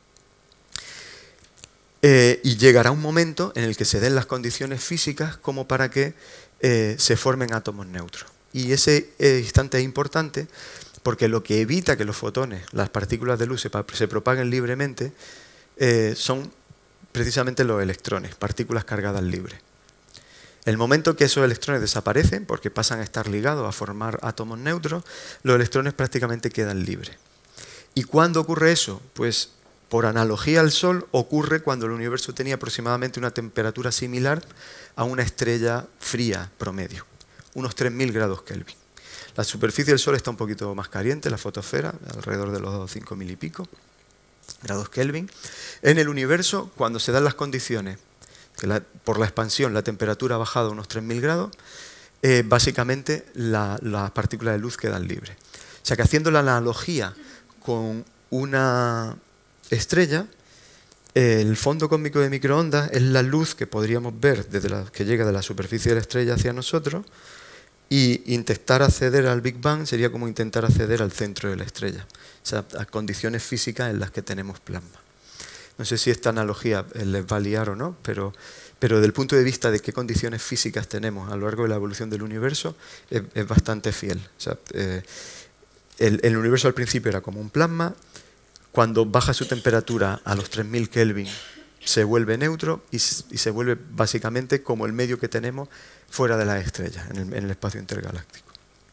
Y llegará un momento en el que se den las condiciones físicas como para que se formen átomos neutros. Y ese instante es importante porque lo que evita que los fotones, las partículas de luz, se propaguen libremente son precisamente los electrones, partículas cargadas libres. El momento que esos electrones desaparecen, porque pasan a estar ligados a formar átomos neutros, los electrones prácticamente quedan libres. ¿Y cuándo ocurre eso? Pues por analogía al Sol, ocurre cuando el universo tenía aproximadamente una temperatura similar a una estrella fría promedio, unos 3000 grados Kelvin. La superficie del Sol está un poquito más caliente, la fotosfera, alrededor de los 5000 y pico grados Kelvin. En el universo, cuando se dan las condiciones, que por la expansión la temperatura ha bajado a unos 3000 grados, básicamente las partículas de luz quedan libres. O sea que haciendo la analogía con una estrella, el fondo cósmico de microondas es la luz que podríamos ver que llega de la superficie de la estrella hacia nosotros, y intentar acceder al Big Bang sería como intentar acceder al centro de la estrella, o sea, a condiciones físicas en las que tenemos plasma. No sé si esta analogía les va a liar o no, pero desde el punto de vista de qué condiciones físicas tenemos a lo largo de la evolución del universo, es bastante fiel. O sea, el universo al principio era como un plasma. Cuando baja su temperatura a los 3000 Kelvin se vuelve neutro y se vuelve básicamente como el medio que tenemos fuera de las estrellas, en el espacio intergaláctico.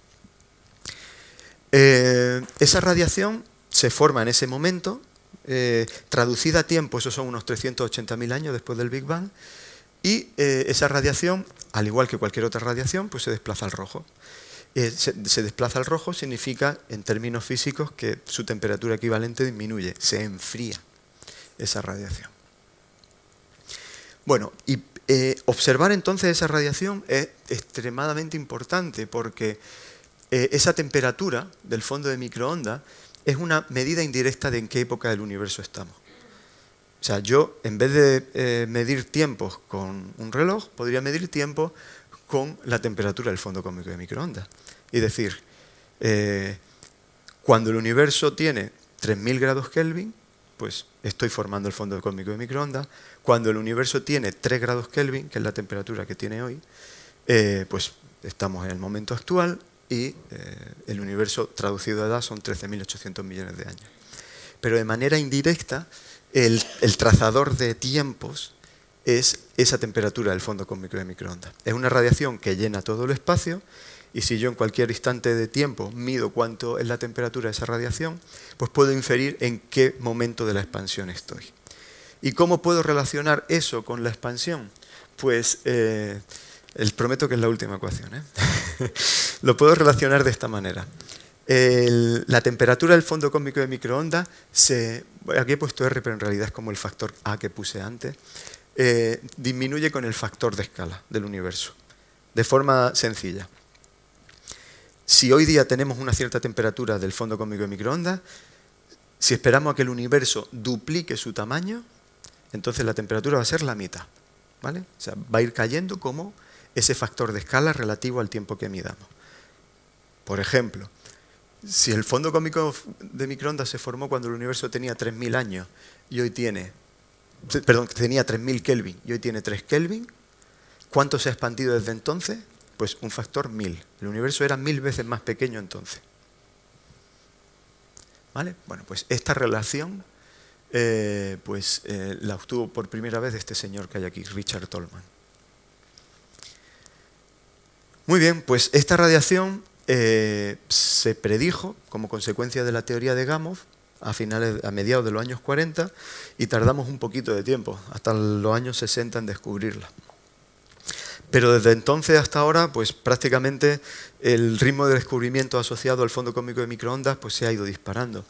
Esa radiación se forma en ese momento, traducida a tiempo, esos son unos 380.000 años después del Big Bang, y esa radiación, al igual que cualquier otra radiación, pues se desplaza al rojo. Se desplaza al rojo significa, en términos físicos, que su temperatura equivalente disminuye, se enfría esa radiación. Bueno, y observar entonces esa radiación es extremadamente importante porque esa temperatura del fondo de microondas es una medida indirecta de en qué época del universo estamos. O sea, yo, en vez de medir tiempos con un reloj, podría medir tiempos con la temperatura del fondo cósmico de microondas. Y decir, cuando el universo tiene 3000 grados Kelvin, pues estoy formando el fondo cósmico de microondas. Cuando el universo tiene 3 grados Kelvin, que es la temperatura que tiene hoy, pues estamos en el momento actual y el universo traducido a edad son 13.800 millones de años. Pero de manera indirecta, el trazador de tiempos es esa temperatura del fondo cósmico de microondas. Es una radiación que llena todo el espacio y si yo en cualquier instante de tiempo mido cuánto es la temperatura de esa radiación, pues puedo inferir en qué momento de la expansión estoy. ¿Y cómo puedo relacionar eso con la expansión? Pues prometo que es la última ecuación, ¿eh? Lo puedo relacionar de esta manera. La temperatura del fondo cósmico de microondas, aquí he puesto R, pero en realidad es como el factor A que puse antes, disminuye con el factor de escala del universo, de forma sencilla. Si hoy día tenemos una cierta temperatura del fondo cósmico de microondas, si esperamos a que el universo duplique su tamaño, entonces la temperatura va a ser la mitad, ¿vale? O sea, va a ir cayendo como ese factor de escala relativo al tiempo que midamos. Por ejemplo, si el fondo cósmico de microondas se formó cuando el universo tenía 3.000 años y hoy tenía 3.000 Kelvin y hoy tiene 3 Kelvin, ¿cuánto se ha expandido desde entonces? Pues un factor 1000. El universo era 1000 veces más pequeño entonces. ¿Vale? Bueno, pues esta relación la obtuvo por primera vez este señor que hay aquí, Richard Tolman. Muy bien, pues esta radiación se predijo como consecuencia de la teoría de Gamow a mediados de los años 40 y tardamos un poquito de tiempo, hasta los años 60 en descubrirla. Pero desde entonces hasta ahora, pues prácticamente el ritmo de descubrimiento asociado al fondo cósmico de microondas pues, se ha ido disparando.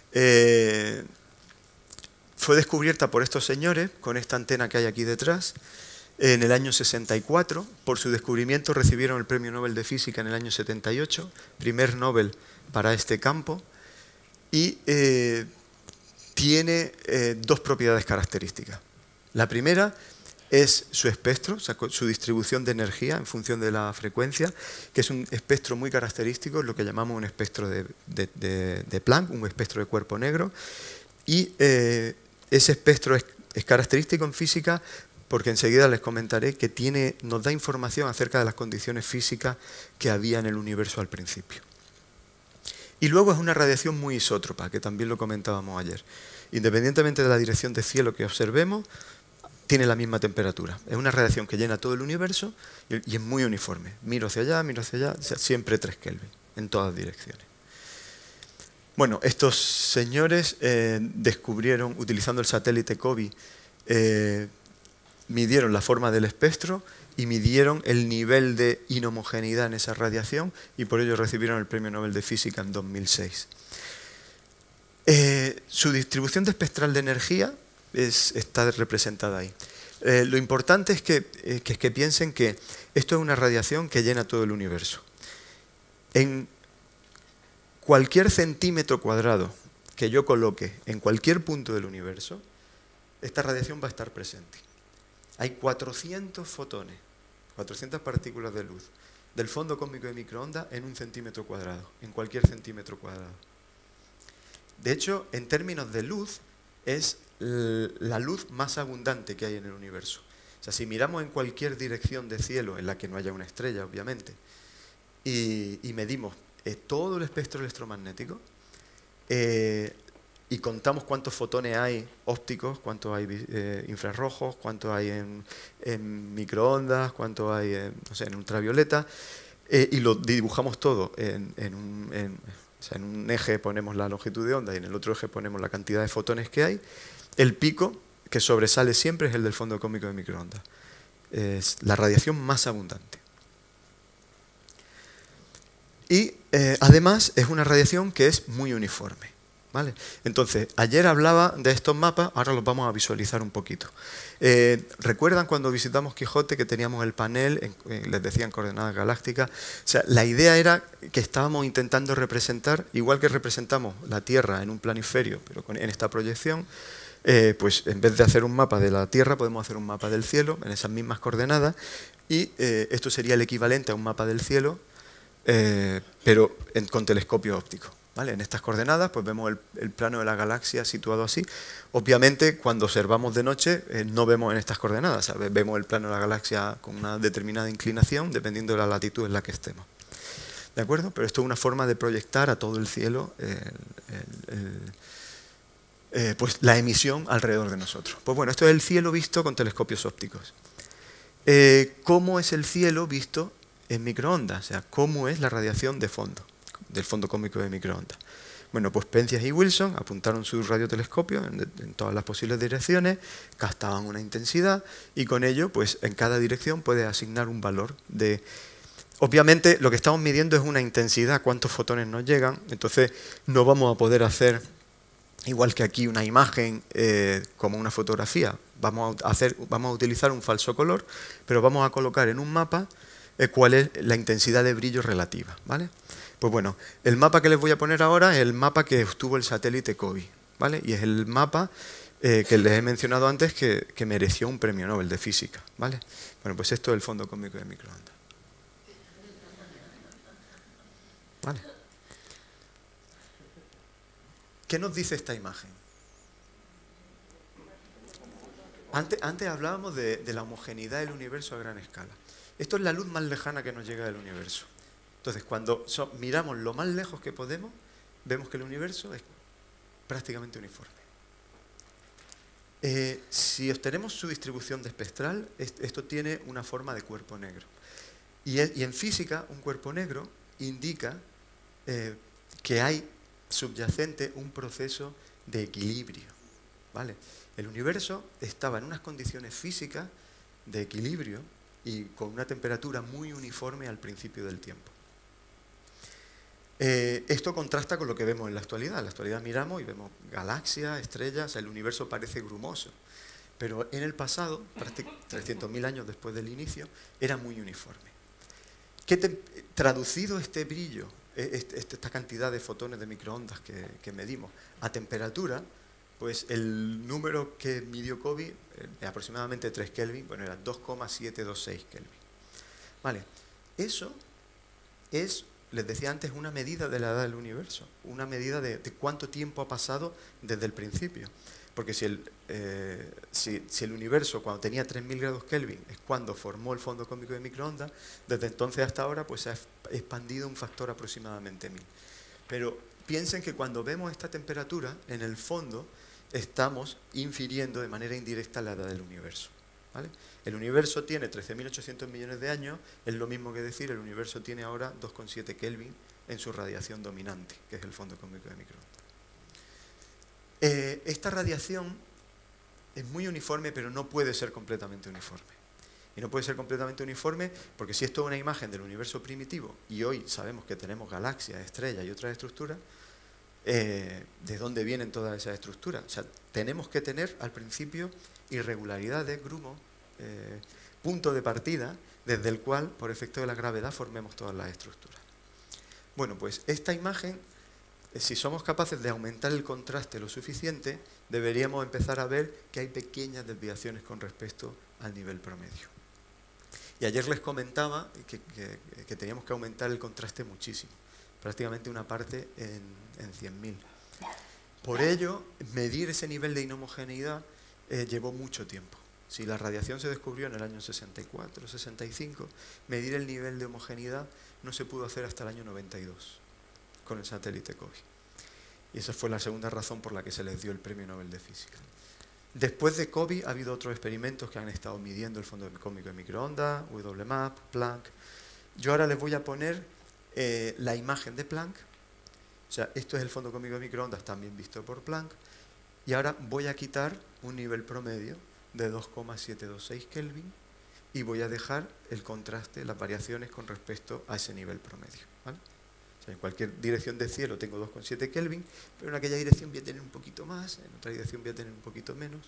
Fue descubierta por estos señores, con esta antena que hay aquí detrás, en el año 64. Por su descubrimiento recibieron el Premio Nobel de Física en el año 78, primer Nobel para este campo, y tiene 2 propiedades características. La primera es su espectro, o sea, su distribución de energía en función de la frecuencia, que es un espectro muy característico, lo que llamamos un espectro de Planck, un espectro de cuerpo negro, y ese espectro es característico en física porque enseguida les comentaré que nos da información acerca de las condiciones físicas que había en el universo al principio. Y luego es una radiación muy isótropa, que también lo comentábamos ayer. Independientemente de la dirección de cielo que observemos, tiene la misma temperatura. Es una radiación que llena todo el universo y es muy uniforme. Miro hacia allá, o sea, siempre 3 Kelvin, en todas direcciones. Bueno, estos señores descubrieron, utilizando el satélite COBE, midieron la forma del espectro y midieron el nivel de inhomogeneidad en esa radiación y por ello recibieron el Premio Nobel de Física en 2006. Su distribución espectral de energía está representada ahí. Lo importante es que piensen que esto es una radiación que llena todo el universo. En cualquier centímetro cuadrado que yo coloque en cualquier punto del universo, esta radiación va a estar presente. Hay 400 fotones, 400 partículas de luz del fondo cósmico de microondas en un centímetro cuadrado, en cualquier centímetro cuadrado. De hecho, en términos de luz, es la luz más abundante que hay en el universo. O sea, si miramos en cualquier dirección de cielo, en la que no haya una estrella, obviamente, y medimos todo el espectro electromagnético, y contamos cuántos fotones hay ópticos, cuántos hay infrarrojos, cuántos hay en microondas, cuántos hay en ultravioleta, y lo dibujamos todo en un eje ponemos la longitud de onda y en el otro eje ponemos la cantidad de fotones que hay. El pico que sobresale siempre es el del fondo cósmico de microondas. Es la radiación más abundante. Y además es una radiación que es muy uniforme, ¿vale? Entonces, ayer hablaba de estos mapas, ahora los vamos a visualizar un poquito. ¿Recuerdan cuando visitamos Quijote que teníamos el panel, les decían coordenadas galácticas? O sea, la idea era que estábamos intentando representar, igual que representamos la Tierra en un planisferio, pero en esta proyección, pues en vez de hacer un mapa de la Tierra, podemos hacer un mapa del cielo en esas mismas coordenadas, y esto sería el equivalente a un mapa del cielo, pero con telescopio óptico. ¿vale? En estas coordenadas pues vemos el plano de la galaxia situado así. Obviamente, cuando observamos de noche, no vemos en estas coordenadas, ¿sabes? Vemos el plano de la galaxia con una determinada inclinación, dependiendo de la latitud en la que estemos. ¿De acuerdo? Pero esto es una forma de proyectar a todo el cielo pues la emisión alrededor de nosotros. Pues bueno, esto es el cielo visto con telescopios ópticos. ¿Cómo es el cielo visto en microondas? O sea, ¿cómo es la radiación de fondo, del fondo cósmico de microondas? Bueno, pues Penzias y Wilson apuntaron sus radiotelescopios en todas las posibles direcciones, captaban una intensidad y con ello, pues en cada dirección puedes asignar un valor de... Obviamente, lo que estamos midiendo es una intensidad, cuántos fotones nos llegan, entonces no vamos a poder hacer, igual que aquí, una imagen como una fotografía. Vamos a utilizar un falso color, pero vamos a colocar en un mapa cuál es la intensidad de brillo relativa, ¿vale? Pues bueno, el mapa que les voy a poner ahora es el mapa que obtuvo el satélite COBE, ¿vale? Y es el mapa que les he mencionado antes que mereció un premio Nobel de Física, ¿vale? Bueno, pues esto es el fondo cósmico de microondas. ¿Vale? ¿Qué nos dice esta imagen? Antes hablábamos de la homogeneidad del universo a gran escala. Esto es la luz más lejana que nos llega del universo. Entonces, cuando miramos lo más lejos que podemos, vemos que el universo es prácticamente uniforme. Si obtenemos su distribución de espectral, esto tiene una forma de cuerpo negro. Y en física, un cuerpo negro indica que hay subyacente un proceso de equilibrio, ¿vale? El universo estaba en unas condiciones físicas de equilibrio y con una temperatura muy uniforme al principio del tiempo. Esto contrasta con lo que vemos en la actualidad. En la actualidad miramos y vemos galaxias, estrellas, el universo parece grumoso. Pero en el pasado, 300.000 años después del inicio, era muy uniforme. Traducido este brillo, esta cantidad de fotones de microondas que medimos a temperatura, pues el número que midió COBE, aproximadamente 3 Kelvin, bueno, era 2,726 Kelvin. Vale, eso es, les decía antes, una medida de la edad del universo, una medida de cuánto tiempo ha pasado desde el principio. Porque si el universo, cuando tenía 3.000 grados Kelvin, es cuando formó el fondo cósmico de microondas, desde entonces hasta ahora pues se ha expandido un factor aproximadamente 1000. Pero piensen que cuando vemos esta temperatura, en el fondo estamos infiriendo de manera indirecta la edad del universo, ¿vale? El universo tiene 13.800 millones de años, es lo mismo que decir el universo tiene ahora 2,7 Kelvin en su radiación dominante, que es el fondo cósmico de microondas. Esta radiación es muy uniforme, pero no puede ser completamente uniforme. Y no puede ser completamente uniforme porque si esto es una imagen del universo primitivo y hoy sabemos que tenemos galaxias, estrellas y otras estructuras, ¿de dónde vienen todas esas estructuras? O sea, tenemos que tener al principio irregularidades, grumos, punto de partida desde el cual, por efecto de la gravedad, formemos todas las estructuras. Bueno, pues esta imagen, si somos capaces de aumentar el contraste lo suficiente, deberíamos empezar a ver que hay pequeñas desviaciones con respecto al nivel promedio. Y ayer les comentaba que teníamos que aumentar el contraste muchísimo, prácticamente una parte en 100.000. Por ello, medir ese nivel de inhomogeneidad llevó mucho tiempo. Si la radiación se descubrió en el año 64, 65, medir el nivel de homogeneidad no se pudo hacer hasta el año 92, con el satélite COBE. Y esa fue la segunda razón por la que se les dio el premio Nobel de Física. Después de COBE ha habido otros experimentos que han estado midiendo el fondo cósmico de microondas, WMAP, Planck. Yo ahora les voy a poner la imagen de Planck. O sea, esto es el fondo cósmico de microondas también visto por Planck. Y ahora voy a quitar un nivel promedio de 2,726 Kelvin y voy a dejar el contraste, las variaciones con respecto a ese nivel promedio, ¿vale? O sea, en cualquier dirección del cielo tengo 2,7 Kelvin, pero en aquella dirección voy a tener un poquito más, en otra dirección voy a tener un poquito menos,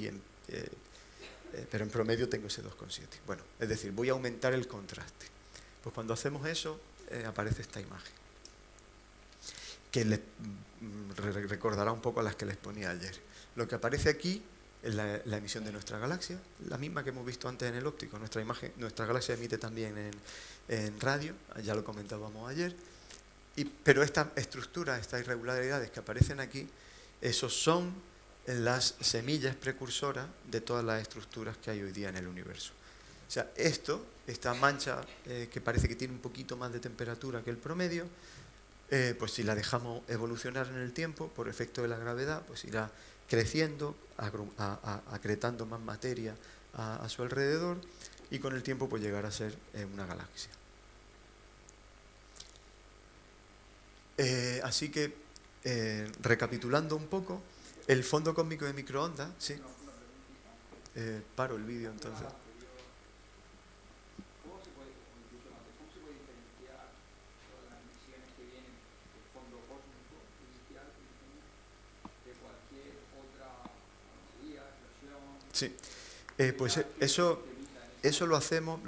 pero en promedio tengo ese 2,7. Bueno, es decir, voy a aumentar el contraste. Pues cuando hacemos eso, aparece esta imagen, que les recordará un poco a las que les ponía ayer. Lo que aparece aquí es la emisión de nuestra galaxia, la misma que hemos visto antes en el óptico. Nuestra galaxia emite también en radio, ya lo comentábamos ayer. Pero estas estructuras, estas irregularidades que aparecen aquí, esos son las semillas precursoras de todas las estructuras que hay hoy día en el universo. O sea, esta mancha que parece que tiene un poquito más de temperatura que el promedio, pues si la dejamos evolucionar en el tiempo, por efecto de la gravedad, pues irá creciendo, acretando más materia a su alrededor, y con el tiempo pues llegará a ser una galaxia. Así que, recapitulando un poco, el fondo cósmico de microondas, ¿sí? Paro el vídeo entonces. ¿Cómo se puede diferenciar las emisiones que vienen del fondo cósmico inicial de cualquier otra anomalía, explosión? Sí, pues eso lo hacemos,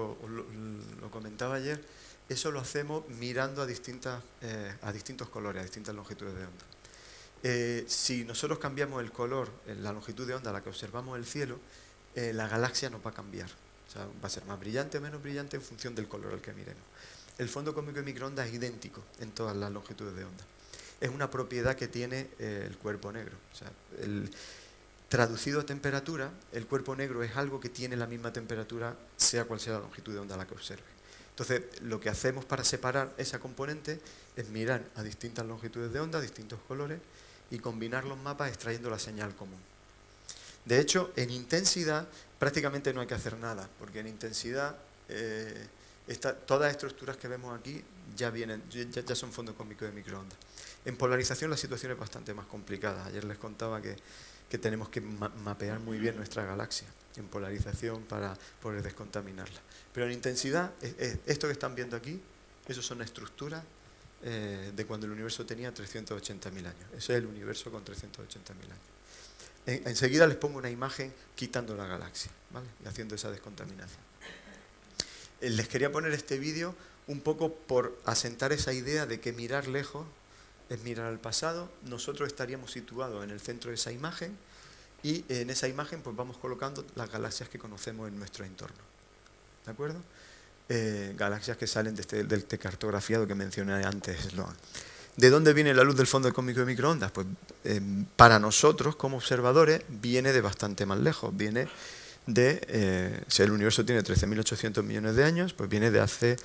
lo comentaba ayer, eso lo hacemos mirando a distintos colores, a distintas longitudes de onda. Si nosotros cambiamos el color, la longitud de onda a la que observamos el cielo, la galaxia no va a cambiar. O sea, va a ser más brillante o menos brillante en función del color al que miremos. El fondo cósmico de microondas es idéntico en todas las longitudes de onda. Es una propiedad que tiene el cuerpo negro. O sea, traducido a temperatura, el cuerpo negro es algo que tiene la misma temperatura, sea cual sea la longitud de onda a la que observe. Entonces, lo que hacemos para separar esa componente es mirar a distintas longitudes de onda, distintos colores, y combinar los mapas extrayendo la señal común. De hecho, en intensidad prácticamente no hay que hacer nada, porque en intensidad todas las estructuras que vemos aquí ya son fondo cósmico de microondas. En polarización la situación es bastante más complicada. Ayer les contaba que tenemos que mapear muy bien nuestra galaxia en polarización para poder descontaminarla. Pero en intensidad, esto que están viendo aquí, esos son estructuras de cuando el universo tenía 380.000 años. Ese es el universo con 380.000 años. Enseguida les pongo una imagen quitando la galaxia, ¿vale? Y haciendo esa descontaminación. Les quería poner este vídeo un poco por asentar esa idea de que mirar lejos es mirar al pasado. Nosotros estaríamos situados en el centro de esa imagen y en esa imagen pues vamos colocando las galaxias que conocemos en nuestro entorno. ¿De acuerdo? Galaxias que salen del cartografiado que mencioné antes, Sloan. ¿De dónde viene la luz del fondo cósmico de microondas? Pues para nosotros, como observadores, viene de bastante más lejos. Viene si el universo tiene 13.800 millones de años, pues viene de hace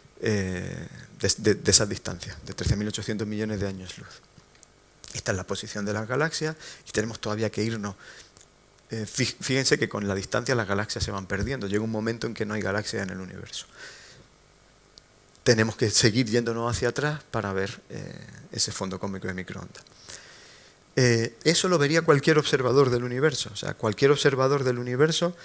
de esas distancias, de 13.800 millones de años luz. Esta es la posición de las galaxias y tenemos todavía que irnos. Fíjense que con la distancia las galaxias se van perdiendo. Llega un momento en que no hay galaxias en el universo. Tenemos que seguir yéndonos hacia atrás para ver ese fondo cósmico de microondas. Eso lo vería cualquier observador del universo. O sea, cualquier observador del universo,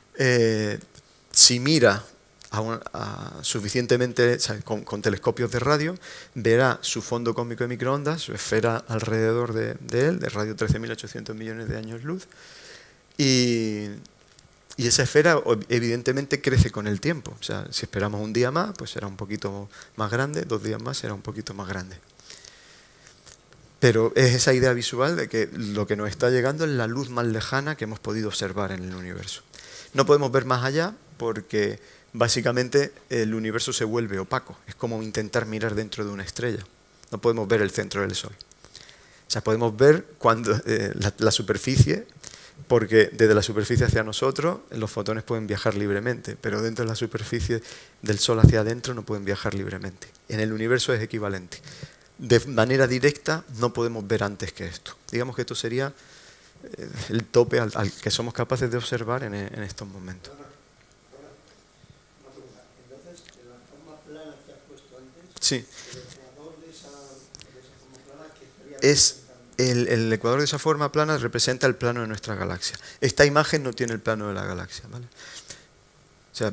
si mira suficientemente, o sea, con telescopios de radio, verá su fondo cósmico de microondas, su esfera alrededor de él, de radio 13.800 millones de años luz, y esa esfera evidentemente crece con el tiempo. O sea, si esperamos un día más, pues será un poquito más grande, 2 días más será un poquito más grande. Pero es esa idea visual de que lo que nos está llegando es la luz más lejana que hemos podido observar en el universo. No podemos ver más allá porque básicamente el universo se vuelve opaco. Es como intentar mirar dentro de una estrella. No podemos ver el centro del Sol. O sea, podemos ver la superficie, porque desde la superficie hacia nosotros los fotones pueden viajar libremente, pero dentro de la superficie del Sol hacia adentro no pueden viajar libremente. En el universo es equivalente. De manera directa no podemos ver antes que esto. Digamos que esto sería el tope al que somos capaces de observar en estos momentos. Entonces, la forma plana que has puesto antes, Sí. el ecuador de esa forma plana, ¿qué estaría Es representando? el ecuador de esa forma plana representa el plano de nuestra galaxia. Esta imagen no tiene el plano de la galaxia, ¿vale? O sea,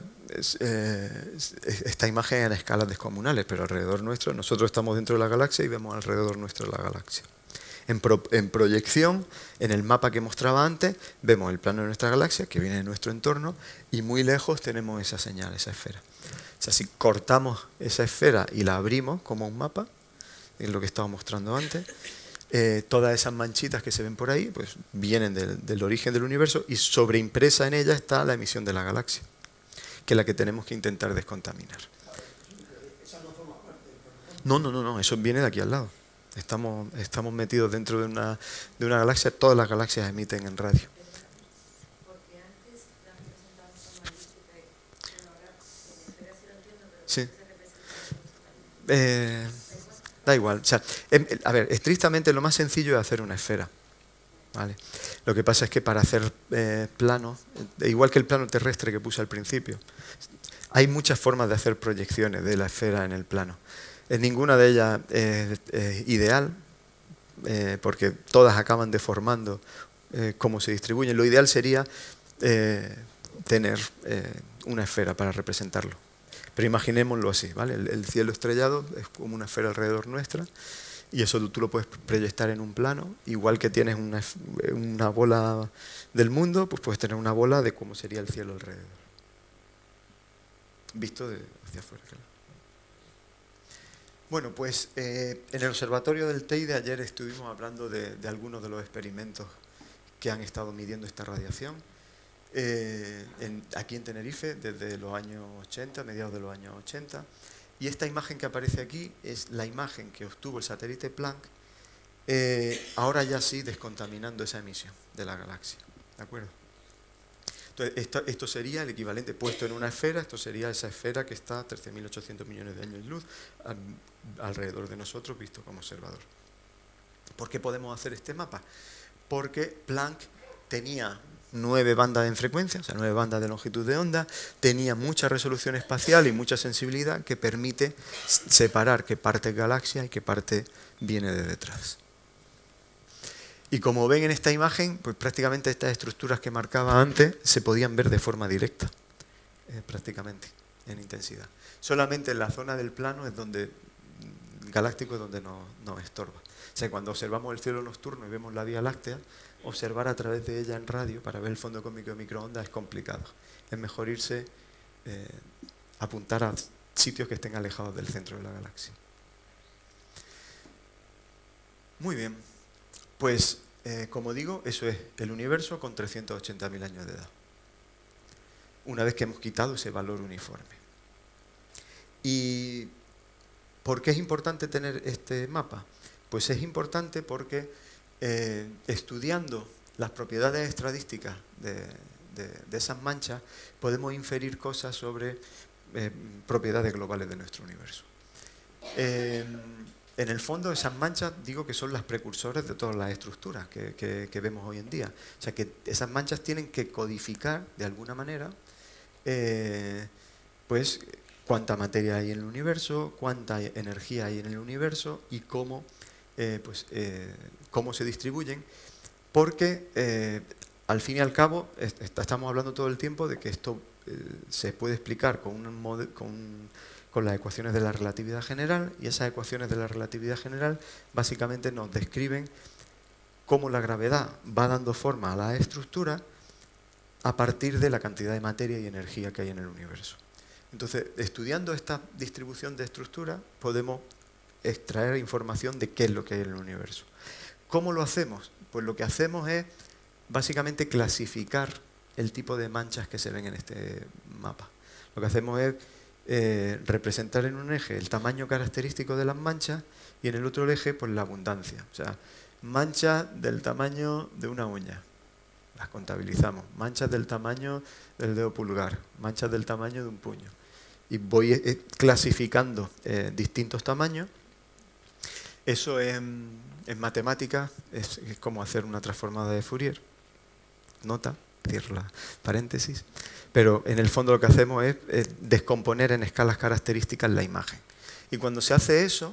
esta imagen es en escalas descomunales, pero alrededor nuestro, nosotros estamos dentro de la galaxia y vemos alrededor nuestro la galaxia. En proyección, en el mapa que mostraba antes, vemos el plano de nuestra galaxia, que viene de nuestro entorno, y muy lejos tenemos esa señal, esa esfera. O sea, si cortamos esa esfera y la abrimos como un mapa, es lo que estaba mostrando antes, todas esas manchitas que se ven por ahí, pues vienen del origen del universo, y sobreimpresa en ella está la emisión de la galaxia, que es la que tenemos que intentar descontaminar. Esa no forma parte del fondo cósmico. No, eso viene de aquí al lado. Estamos metidos dentro de una galaxia, todas las galaxias emiten en radio. Porque antes la representaban de forma elíptica y ahora en esfera sí lo entiendo, pero Sí. se representa de forma elíptica. Da igual. O sea, a ver, estrictamente lo más sencillo es hacer una esfera. ¿Vale? Lo que pasa es que para hacer planos, igual que el plano terrestre que puse al principio, hay muchas formas de hacer proyecciones de la esfera en el plano. Ninguna de ellas es ideal, porque todas acaban deformando cómo se distribuyen. Lo ideal sería tener una esfera para representarlo. Pero imaginémoslo así, ¿vale? El cielo estrellado es como una esfera alrededor nuestra, y eso tú lo puedes proyectar en un plano. Igual que tienes una bola del mundo, pues puedes tener una bola de cómo sería el cielo alrededor. Visto hacia afuera, claro. Bueno, pues en el observatorio del Teide ayer estuvimos hablando de algunos de los experimentos que han estado midiendo esta radiación aquí en Tenerife desde los años 80, mediados de los años 80. Y esta imagen que aparece aquí es la imagen que obtuvo el satélite Planck, ahora ya sí descontaminando esa emisión de la galaxia. ¿De acuerdo? Entonces, esto sería el equivalente puesto en una esfera. Esto sería esa esfera que está a 13.800 millones de años de luz alrededor de nosotros, visto como observador. ¿Por qué podemos hacer este mapa? Porque Planck tenía 9 bandas en frecuencia, o sea, 9 bandas de longitud de onda, tenía mucha resolución espacial y mucha sensibilidad que permite separar qué parte es galaxia y qué parte viene de detrás. Y como ven en esta imagen, pues prácticamente estas estructuras que marcaba antes se podían ver de forma directa, prácticamente, en intensidad. Solamente en la zona del plano es donde galáctico es donde nos estorba. O sea, cuando observamos el cielo nocturno y vemos la Vía Láctea, observar a través de ella en radio para ver el fondo cósmico de microondas es complicado. Es mejor irse, apuntar a sitios que estén alejados del centro de la galaxia. Muy bien. Pues, como digo, eso es el universo con 380.000 años de edad. Una vez que hemos quitado ese valor uniforme. ¿Y por qué es importante tener este mapa? Pues es importante porque estudiando las propiedades estadísticas de esas manchas podemos inferir cosas sobre propiedades globales de nuestro universo. En el fondo, esas manchas, digo que son las precursoras de todas las estructuras que vemos hoy en día. O sea, que esas manchas tienen que codificar, de alguna manera, pues, cuánta materia hay en el universo, cuánta energía hay en el universo y cómo se distribuyen. Porque, al fin y al cabo, estamos hablando todo el tiempo de que esto se puede explicar con las ecuaciones de la relatividad general, y esas ecuaciones de la relatividad general básicamente nos describen cómo la gravedad va dando forma a la estructura a partir de la cantidad de materia y energía que hay en el universo. Entonces, estudiando esta distribución de estructuras, podemos extraer información de qué es lo que hay en el universo. ¿Cómo lo hacemos? Pues lo que hacemos es básicamente clasificar el tipo de manchas que se ven en este mapa. Lo que hacemos es representar en un eje el tamaño característico de las manchas y en el otro eje pues la abundancia. O sea, manchas del tamaño de una uña, las contabilizamos. Manchas del tamaño del dedo pulgar, manchas del tamaño de un puño. Y voy clasificando distintos tamaños. Eso en matemáticas es como hacer una transformada de Fourier. Nota, cierro la paréntesis. Pero en el fondo lo que hacemos es descomponer en escalas características la imagen. Y cuando se hace eso,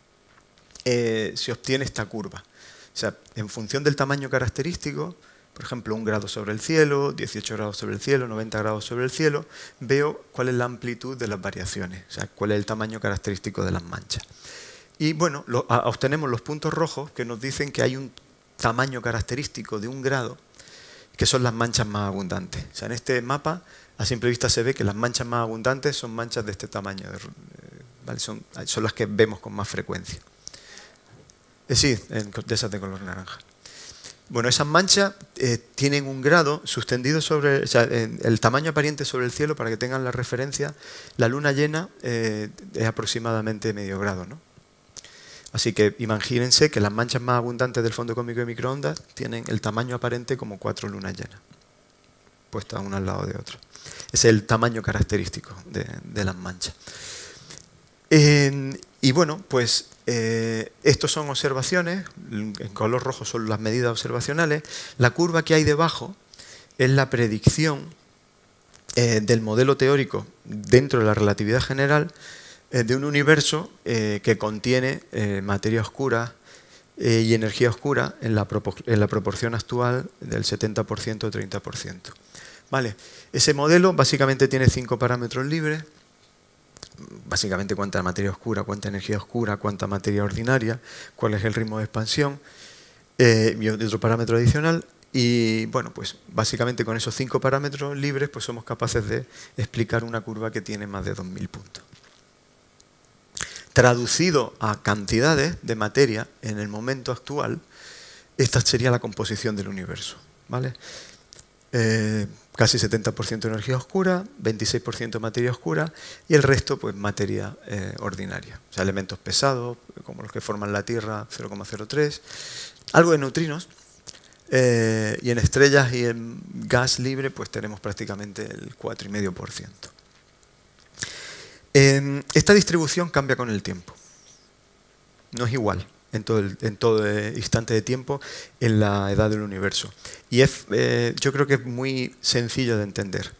se obtiene esta curva. O sea, en función del tamaño característico, por ejemplo, 1 grado sobre el cielo, 18 grados sobre el cielo, 90 grados sobre el cielo, veo cuál es la amplitud de las variaciones, o sea, cuál es el tamaño característico de las manchas. Y bueno, obtenemos los puntos rojos que nos dicen que hay un tamaño característico de 1 grado, que son las manchas más abundantes. O sea, en este mapa, a simple vista se ve que las manchas más abundantes son manchas de este tamaño, ¿vale? Son las que vemos con más frecuencia. Sí, de esas de color naranja. Bueno, esas manchas tienen 1 grado sustendido sobre, o sea, el tamaño aparente sobre el cielo, para que tengan la referencia. La luna llena es aproximadamente medio grado, ¿no? Así que imagínense que las manchas más abundantes del fondo cósmico de microondas tienen el tamaño aparente como 4 lunas llenas, puestas una al lado de otra. Ese es el tamaño característico de las manchas. Y bueno, pues estos son observaciones, en color rojo son las medidas observacionales. La curva que hay debajo es la predicción del modelo teórico dentro de la relatividad general de un universo que contiene materia oscura y energía oscura en la proporción actual del 70% o 30%. ¿Vale? Ese modelo básicamente tiene 5 parámetros libres. Básicamente cuánta materia oscura, cuánta energía oscura, cuánta materia ordinaria, cuál es el ritmo de expansión y otro parámetro adicional. Y bueno, pues básicamente con esos 5 parámetros libres pues somos capaces de explicar una curva que tiene más de 2000 puntos. Traducido a cantidades de materia en el momento actual, esta sería la composición del universo, ¿vale? Casi 70% energía oscura, 26% materia oscura y el resto pues materia ordinaria. O sea, elementos pesados, como los que forman la Tierra, 0,03, algo de neutrinos, y en estrellas y en gas libre pues tenemos prácticamente el 4,5%. Esta distribución cambia con el tiempo. No es igual en todo instante de tiempo en la edad del universo. Y yo creo que es muy sencillo de entender.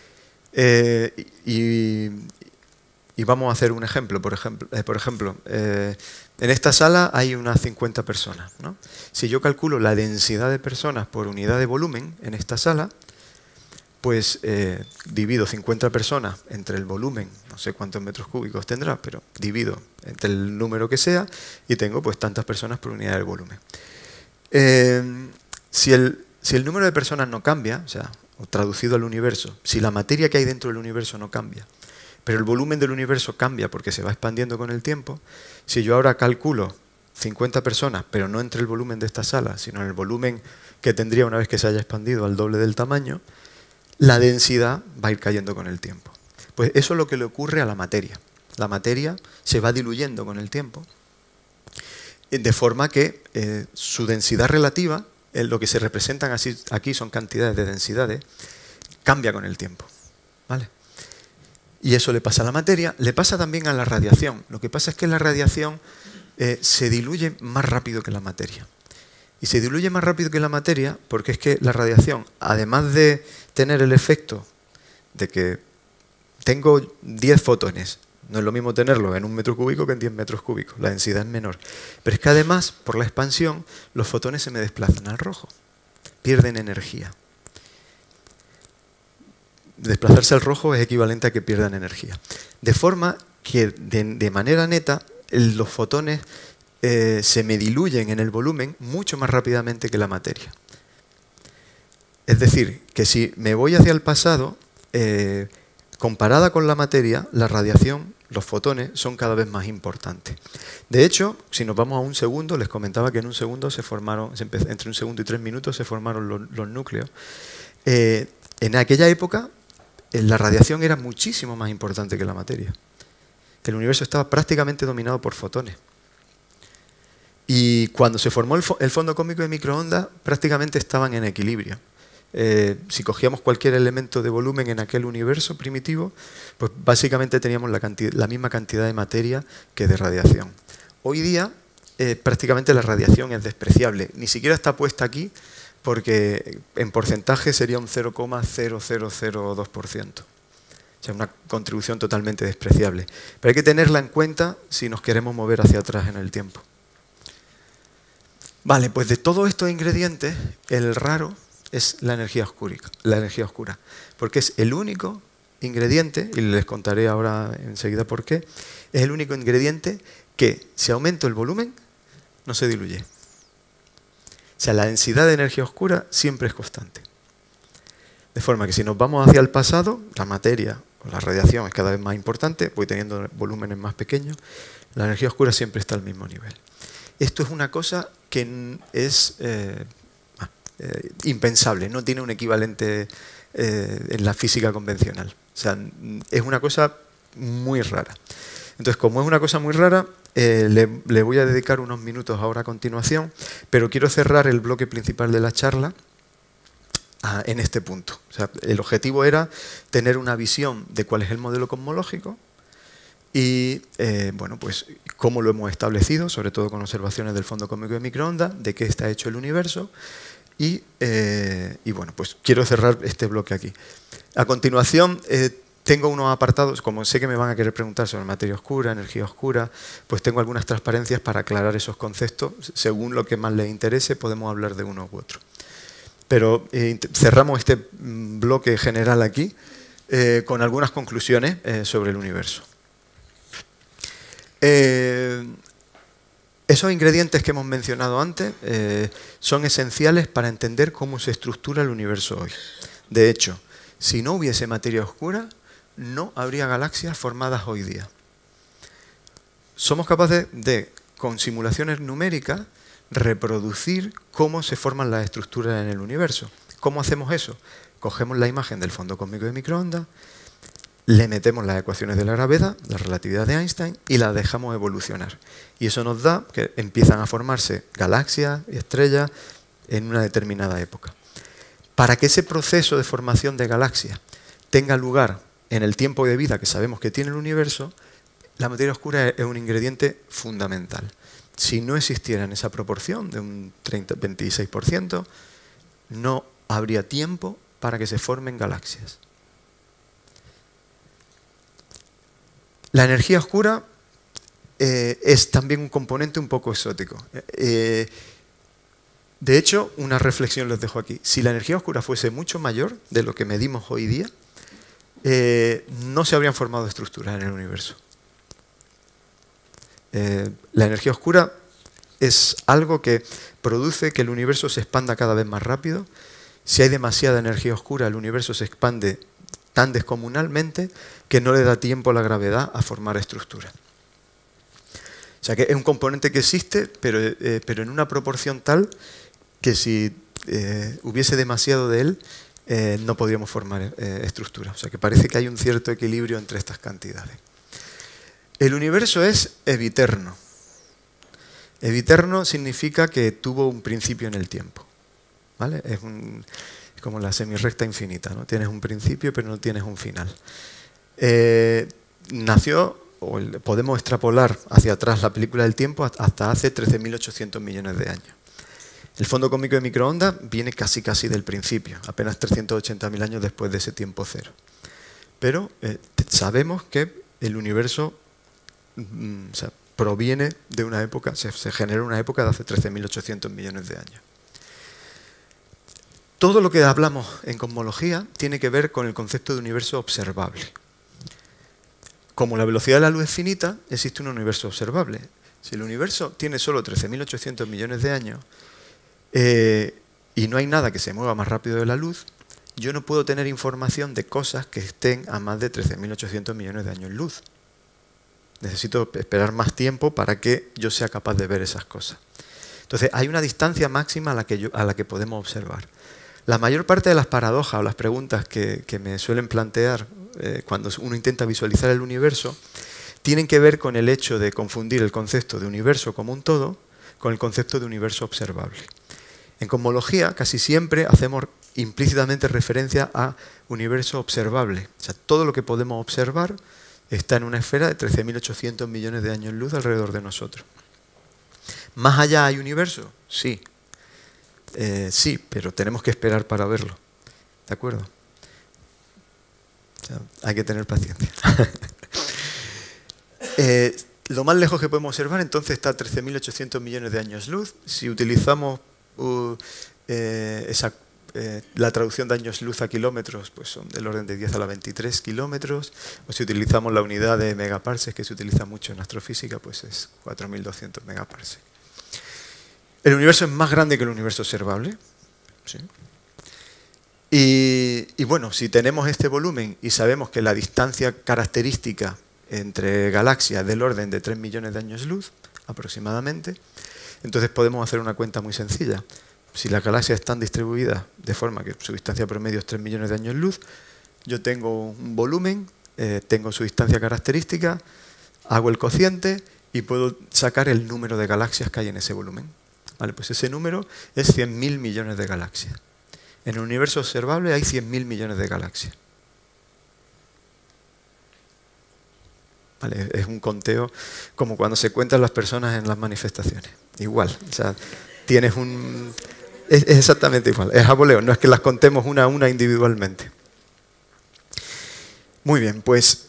Y vamos a hacer un ejemplo. Por ejemplo, en esta sala hay unas 50 personas, ¿no? Si yo calculo la densidad de personas por unidad de volumen en esta sala, pues divido 50 personas entre el volumen, no sé cuántos metros cúbicos tendrá, pero divido entre el número que sea y tengo pues tantas personas por unidad de volumen. Si el número de personas no cambia, o traducido al universo, si la materia que hay dentro del universo no cambia, pero el volumen del universo cambia porque se va expandiendo con el tiempo, si yo ahora calculo 50 personas, pero no entre el volumen de esta sala, sino en el volumen que tendría una vez que se haya expandido al doble del tamaño, la densidad va a ir cayendo con el tiempo. Pues eso es lo que le ocurre a la materia. La materia se va diluyendo con el tiempo, de forma que su densidad relativa, lo que se representan aquí son cantidades de densidades, cambia con el tiempo, ¿vale? Y eso le pasa a la materia, le pasa también a la radiación. Lo que pasa es que la radiación se diluye más rápido que la materia. Y se diluye más rápido que la materia porque es que la radiación, además de tener el efecto de que tengo 10 fotones, no es lo mismo tenerlo en 1 metro cúbico que en 10 metros cúbicos, la densidad es menor. Pero es que además, por la expansión, los fotones se me desplazan al rojo, pierden energía. Desplazarse al rojo es equivalente a que pierdan energía. De forma que de manera neta los fotones se me diluyen en el volumen mucho más rápidamente que la materia. Es decir, que si me voy hacia el pasado, comparada con la materia, la radiación, los fotones, son cada vez más importantes. De hecho, si nos vamos a un segundo, les comentaba que en un segundo se formaron, entre 1 segundo y 3 minutos se formaron los núcleos. En aquella época, la radiación era muchísimo más importante que la materia. El universo estaba prácticamente dominado por fotones. Y cuando se formó el fondo cósmico de microondas, prácticamente estaban en equilibrio. Si cogíamos cualquier elemento de volumen en aquel universo primitivo, pues básicamente teníamos la misma cantidad de materia que de radiación. Hoy día, prácticamente la radiación es despreciable. Ni siquiera está puesta aquí porque en porcentaje sería un 0,0002%. O sea, una contribución totalmente despreciable. Pero hay que tenerla en cuenta si nos queremos mover hacia atrás en el tiempo. Vale, pues de todos estos ingredientes, el raro es la energía oscura, porque es el único ingrediente, y les contaré ahora enseguida por qué, es el único ingrediente que, si aumento el volumen, no se diluye. O sea, la densidad de energía oscura siempre es constante. De forma que si nos vamos hacia el pasado, la materia o la radiación es cada vez más importante, voy teniendo volúmenes más pequeños, la energía oscura siempre está al mismo nivel. Esto es una cosa que es impensable, no tiene un equivalente en la física convencional. O sea, es una cosa muy rara. Entonces, como es una cosa muy rara, le voy a dedicar unos minutos ahora a continuación, pero quiero cerrar el bloque principal de la charla en este punto. O sea, el objetivo era tener una visión de cuál es el modelo cosmológico y, bueno, pues cómo lo hemos establecido, sobre todo con observaciones del fondo cósmico de microondas, de qué está hecho el universo y bueno, pues quiero cerrar este bloque aquí. A continuación, tengo unos apartados, como sé que me van a querer preguntar sobre materia oscura, energía oscura, pues tengo algunas transparencias para aclarar esos conceptos. Según lo que más les interese, podemos hablar de uno u otro. Pero cerramos este bloque general aquí con algunas conclusiones sobre el universo. Esos ingredientes que hemos mencionado antes son esenciales para entender cómo se estructura el universo hoy. De hecho, si no hubiese materia oscura, no habría galaxias formadas hoy día. Somos capaces de, con simulaciones numéricas, reproducir cómo se forman las estructuras en el universo. ¿Cómo hacemos eso? Cogemos la imagen del fondo cósmico de microondas, le metemos las ecuaciones de la gravedad, la relatividad de Einstein, y las dejamos evolucionar. Y eso nos da que empiezan a formarse galaxias y estrellas en una determinada época. Para que ese proceso de formación de galaxias tenga lugar en el tiempo de vida que sabemos que tiene el universo, la materia oscura es un ingrediente fundamental. Si no existiera en esa proporción de un 26%, no habría tiempo para que se formen galaxias. La energía oscura es también un componente un poco exótico. De hecho, una reflexión les dejo aquí. Si la energía oscura fuese mucho mayor de lo que medimos hoy día, no se habrían formado estructuras en el universo. La energía oscura es algo que produce que el universo se expanda cada vez más rápido. Si hay demasiada energía oscura, el universo se expande tan descomunalmente que no le da tiempo a la gravedad a formar estructuras. O sea que es un componente que existe, pero en una proporción tal que si hubiese demasiado de él, no podríamos formar estructuras. O sea que parece que hay un cierto equilibrio entre estas cantidades. El universo es eviterno. Eviterno significa que tuvo un principio en el tiempo, ¿vale? Es como la semirrecta infinita, ¿no? Tienes un principio pero no tienes un final. Nació, o podemos extrapolar hacia atrás la película del tiempo hasta hace 13.800 millones de años. El fondo cósmico de microondas viene casi del principio, apenas 380.000 años después de ese tiempo cero. Pero sabemos que el universo proviene de una época, se generó una época de hace 13.800 millones de años. Todo lo que hablamos en cosmología tiene que ver con el concepto de universo observable. Como la velocidad de la luz es finita, existe un universo observable. Si el universo tiene solo 13.800 millones de años y no hay nada que se mueva más rápido de la luz, yo no puedo tener información de cosas que estén a más de 13.800 millones de años luz. Necesito esperar más tiempo para que yo sea capaz de ver esas cosas. Entonces, hay una distancia máxima a la que podemos observar. La mayor parte de las paradojas o las preguntas que me suelen plantear cuando uno intenta visualizar el universo tienen que ver con el hecho de confundir el concepto de universo como un todo con el concepto de universo observable. En cosmología casi siempre hacemos implícitamente referencia a universo observable. O sea, todo lo que podemos observar está en una esfera de 13.800 millones de años luz alrededor de nosotros. ¿Más allá hay universo? Sí. Sí, pero tenemos que esperar para verlo. ¿De acuerdo? O sea, hay que tener paciencia. Lo más lejos que podemos observar entonces está a 13.800 millones de años luz. Si utilizamos la traducción de años luz a kilómetros, pues son del orden de 10 a la 23 kilómetros, o si utilizamos la unidad de megaparsecs, que se utiliza mucho en astrofísica, pues es 4.200 megaparsecs. El universo es más grande que el universo observable, ¿sí? Y bueno, si tenemos este volumen y sabemos que la distancia característica entre galaxias es del orden de 3 millones de años luz, aproximadamente, entonces podemos hacer una cuenta muy sencilla. Si las galaxias están distribuidas de forma que su distancia promedio es 3 millones de años luz, yo tengo un volumen, tengo su distancia característica, hago el cociente y puedo sacar el número de galaxias que hay en ese volumen. Vale, pues ese número es 100.000 millones de galaxias. En el universo observable hay 100.000 millones de galaxias. Vale, es un conteo como cuando se cuentan las personas en las manifestaciones. Igual, o sea, tienes un... Es exactamente igual, es a voleo, no es que las contemos una a una individualmente. Muy bien, pues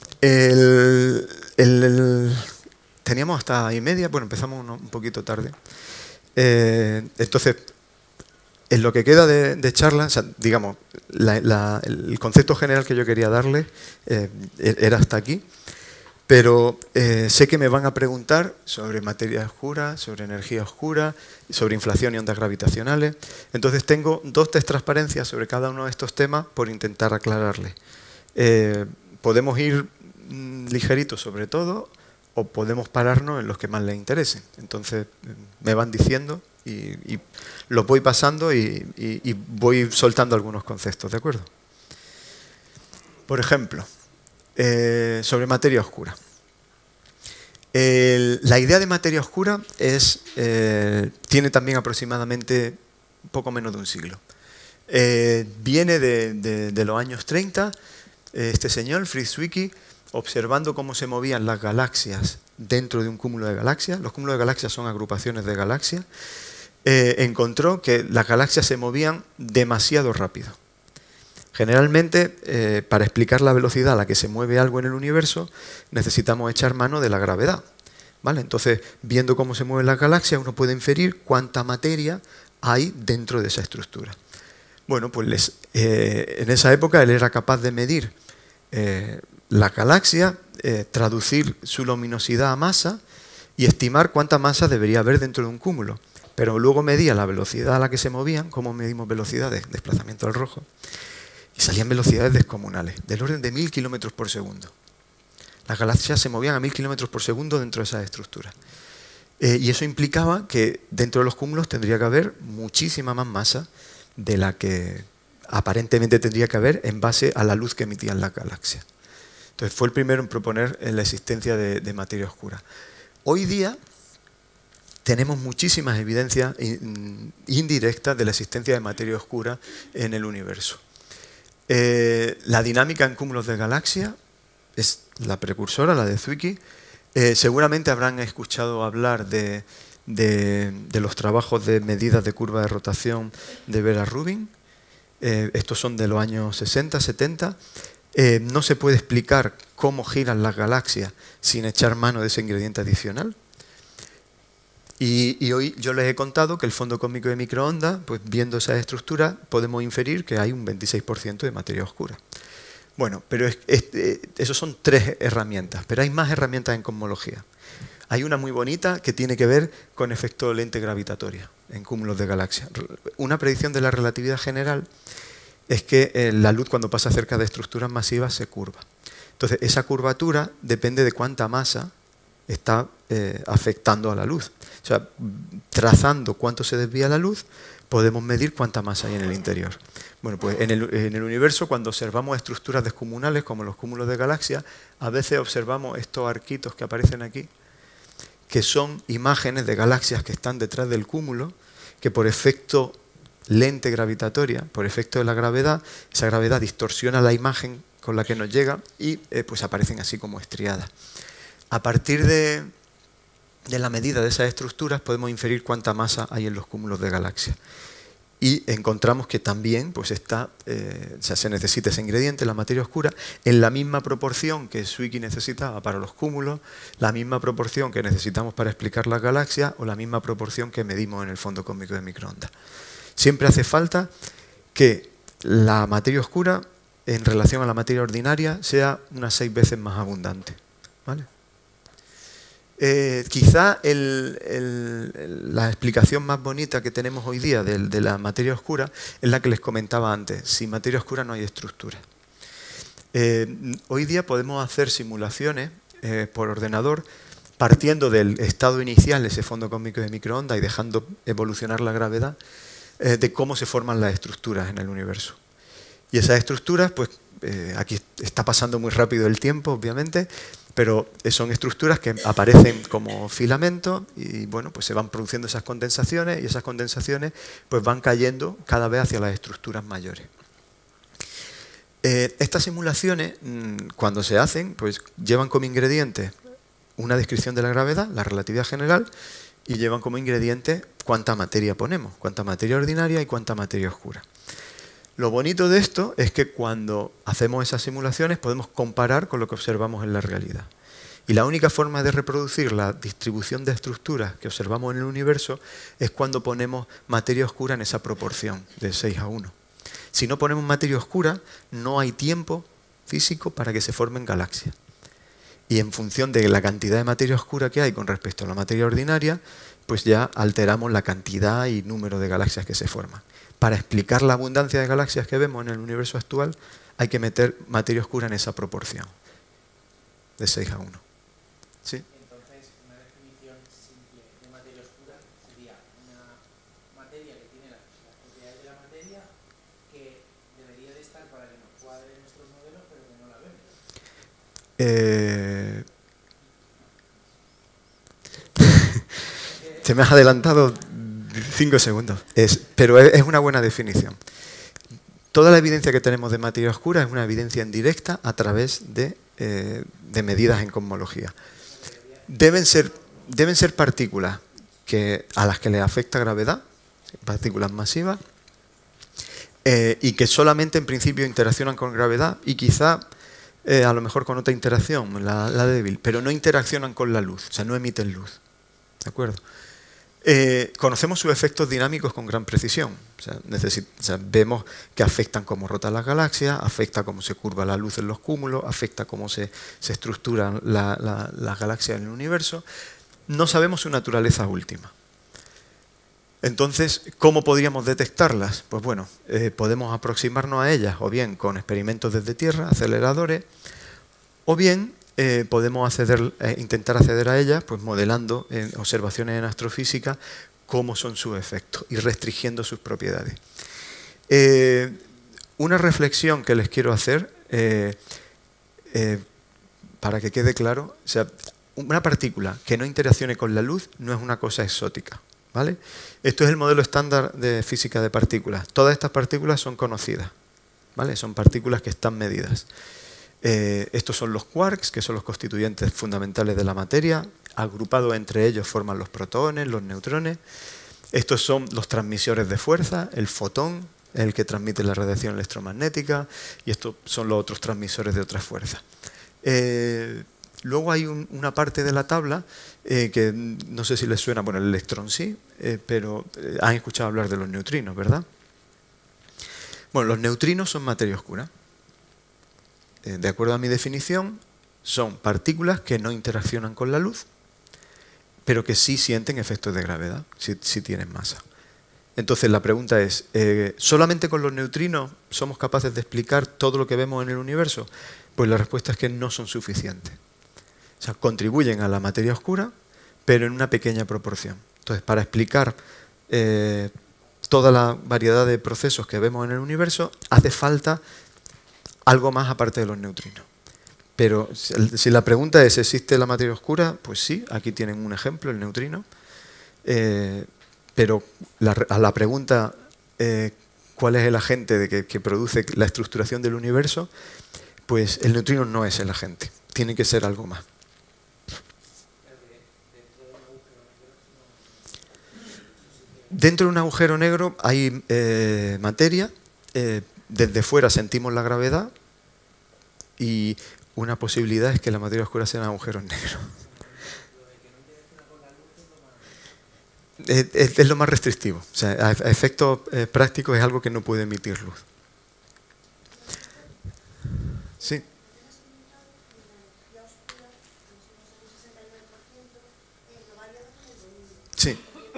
teníamos hasta 1:30, bueno, empezamos un poquito tarde. Entonces, en lo que queda de charla, o sea, digamos, el concepto general que yo quería darle era hasta aquí, pero sé que me van a preguntar sobre materia oscura, sobre energía oscura, sobre inflación y ondas gravitacionales. Entonces tengo 2 test transparencias sobre cada uno de estos temas por intentar aclararles. Podemos ir ligeritos sobre todo, o podemos pararnos en los que más les interesen. Entonces me van diciendo y los voy pasando y voy soltando algunos conceptos, ¿de acuerdo? Por ejemplo, sobre materia oscura. La idea de materia oscura tiene también aproximadamente un poco menos de un siglo. Viene de los años 30, este señor, Fritz Zwicky, observando cómo se movían las galaxias dentro de un cúmulo de galaxias. Los cúmulos de galaxias son agrupaciones de galaxias. Encontró que las galaxias se movían demasiado rápido. Generalmente, para explicar la velocidad a la que se mueve algo en el universo, necesitamos echar mano de la gravedad, ¿vale? Entonces, viendo cómo se mueven las galaxias, uno puede inferir cuánta materia hay dentro de esa estructura. Bueno, pues en esa época él era capaz de medir la galaxia, traducir su luminosidad a masa y estimar cuánta masa debería haber dentro de un cúmulo. Pero luego medía la velocidad a la que se movían, como medimos velocidad de desplazamiento al rojo, y salían velocidades descomunales, del orden de 1000 kilómetros por segundo. Las galaxias se movían a 1000 kilómetros por segundo dentro de esas estructuras. Y eso implicaba que dentro de los cúmulos tendría que haber muchísima más masa de la que aparentemente tendría que haber en base a la luz que emitían las galaxias. Entonces fue el primero en proponer la existencia de materia oscura. Hoy día tenemos muchísimas evidencias indirectas de la existencia de materia oscura en el universo. La dinámica en cúmulos de galaxias es la precursora, la de Zwicky. Seguramente habrán escuchado hablar de los trabajos de medidas de curva de rotación de Vera Rubin. Estos son de los años 60, 70. No se puede explicar cómo giran las galaxias sin echar mano de ese ingrediente adicional. Y hoy yo les he contado que el fondo cósmico de microondas, pues viendo esa estructura, podemos inferir que hay un 26% de materia oscura. Bueno, pero esos son 3 herramientas, pero hay más herramientas en cosmología. Hay una muy bonita que tiene que ver con efecto lente gravitatoria en cúmulos de galaxias. Una predicción de la relatividad general es que la luz cuando pasa cerca de estructuras masivas se curva. Entonces, esa curvatura depende de cuánta masa está afectando a la luz. O sea, trazando cuánto se desvía la luz, podemos medir cuánta masa hay en el interior. Bueno, pues en el universo, cuando observamos estructuras descomunales, como los cúmulos de galaxias, a veces observamos estos arquitos que aparecen aquí, que son imágenes de galaxias que están detrás del cúmulo, que por efecto lente gravitatoria, por efecto de la gravedad, esa gravedad distorsiona la imagen con la que nos llega y pues aparecen así como estriadas. A partir de la medida de esas estructuras podemos inferir cuánta masa hay en los cúmulos de galaxias. Y encontramos que también pues se necesita ese ingrediente, la materia oscura, en la misma proporción que Zwicky necesitaba para los cúmulos, la misma proporción que necesitamos para explicar las galaxias o la misma proporción que medimos en el fondo cósmico de microondas. Siempre hace falta que la materia oscura, en relación a la materia ordinaria, sea unas 6 veces más abundante, ¿vale? Quizá la explicación más bonita que tenemos hoy día de la materia oscura es la que les comentaba antes. Sin materia oscura no hay estructura. Hoy día podemos hacer simulaciones por ordenador partiendo del estado inicial, ese fondo cósmico de microondas, y dejando evolucionar la gravedad, de cómo se forman las estructuras en el universo. Y esas estructuras, pues aquí está pasando muy rápido el tiempo, obviamente, Pero son estructuras que aparecen como filamentos y bueno, pues se van produciendo esas condensaciones y esas condensaciones pues van cayendo cada vez hacia las estructuras mayores. Estas simulaciones, cuando se hacen, pues llevan como ingrediente una descripción de la gravedad, la relatividad general, y llevan como ingrediente cuánta materia ponemos, cuánta materia ordinaria y cuánta materia oscura. Lo bonito de esto es que cuando hacemos esas simulaciones podemos comparar con lo que observamos en la realidad. Y la única forma de reproducir la distribución de estructuras que observamos en el universo es cuando ponemos materia oscura en esa proporción de 6:1. Si no ponemos materia oscura, no hay tiempo físico para que se formen galaxias. Y en función de la cantidad de materia oscura que hay con respecto a la materia ordinaria, pues ya alteramos la cantidad y número de galaxias que se forman. Para explicar la abundancia de galaxias que vemos en el universo actual, hay que meter materia oscura en esa proporción, de 6:1. ¿Sí? Entonces, una definición simple de materia oscura sería una materia que tiene las propiedades de la materia que debería de estar para que nos cuadre nuestros modelos, pero que no la vemos. Te me has adelantado 5 segundos, pero es una buena definición. Toda la evidencia que tenemos de materia oscura es una evidencia indirecta a través de medidas en cosmología. Deben ser partículas a las que les afecta gravedad, partículas masivas, y que solamente en principio interaccionan con gravedad y quizá a lo mejor con otra interacción, la débil, pero no interaccionan con la luz, o sea, no emiten luz. ¿De acuerdo? Conocemos sus efectos dinámicos con gran precisión. O sea, vemos que afectan cómo rotan las galaxias, afecta cómo se curva la luz en los cúmulos, afecta cómo se estructuran las galaxias en el universo. No sabemos su naturaleza última. Entonces, ¿cómo podríamos detectarlas? Pues bueno, podemos aproximarnos a ellas o bien con experimentos desde Tierra, aceleradores, o bien podemos intentar acceder a ellas pues modelando en observaciones en astrofísica cómo son sus efectos y restringiendo sus propiedades. Una reflexión que les quiero hacer para que quede claro, o sea, una partícula que no interaccione con la luz no es una cosa exótica, ¿vale? Esto es el modelo estándar de física de partículas. Todas estas partículas son conocidas, ¿vale? Son partículas que están medidas. Estos son los quarks, que son los constituyentes fundamentales de la materia. Agrupados entre ellos forman los protones, los neutrones. Estos son los transmisores de fuerza, el fotón, el que transmite la radiación electromagnética, y estos son los otros transmisores de otras fuerzas. Luego hay una parte de la tabla que no sé si les suena, bueno, el electrón sí, pero han escuchado hablar de los neutrinos, ¿verdad? Bueno, los neutrinos son materia oscura. De acuerdo a mi definición, son partículas que no interaccionan con la luz, pero que sí sienten efectos de gravedad, si tienen masa. Entonces la pregunta es, ¿solamente con los neutrinos somos capaces de explicar todo lo que vemos en el universo? Pues la respuesta es que no son suficientes. O sea, contribuyen a la materia oscura, pero en una pequeña proporción. Entonces, para explicar toda la variedad de procesos que vemos en el universo, hace falta algo más aparte de los neutrinos. Pero si la pregunta es, ¿existe la materia oscura? Pues sí, aquí tienen un ejemplo, el neutrino. Pero a la pregunta, ¿cuál es el agente que produce la estructuración del universo? Pues el neutrino no es el agente, tiene que ser algo más. Dentro de un agujero negro hay materia, desde fuera sentimos la gravedad y una posibilidad es que la materia oscura sea un agujero negro. Es lo más restrictivo, o sea, a efectos prácticos es algo que no puede emitir luz. Sí. Sí.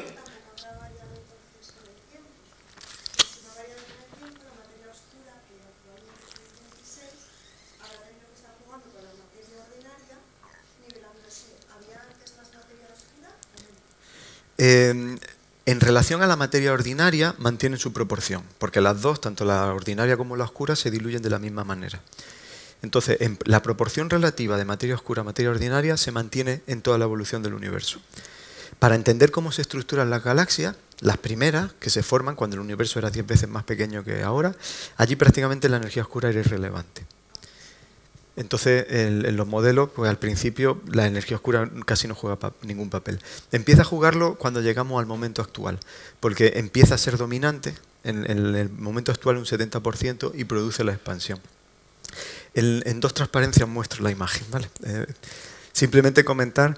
En relación a la materia ordinaria mantienen su proporción, porque las dos, tanto la ordinaria como la oscura, se diluyen de la misma manera. Entonces, la proporción relativa de materia oscura a materia ordinaria se mantiene en toda la evolución del universo. Para entender cómo se estructuran las galaxias, las primeras que se forman cuando el universo era 10 veces más pequeño que ahora, allí prácticamente la energía oscura era irrelevante. Entonces, en los modelos, pues al principio la energía oscura casi no juega ningún papel. Empieza a jugarlo cuando llegamos al momento actual, porque empieza a ser dominante, en el momento actual un 70%, y produce la expansión. En 2 transparencias muestro la imagen, ¿vale? Simplemente comentar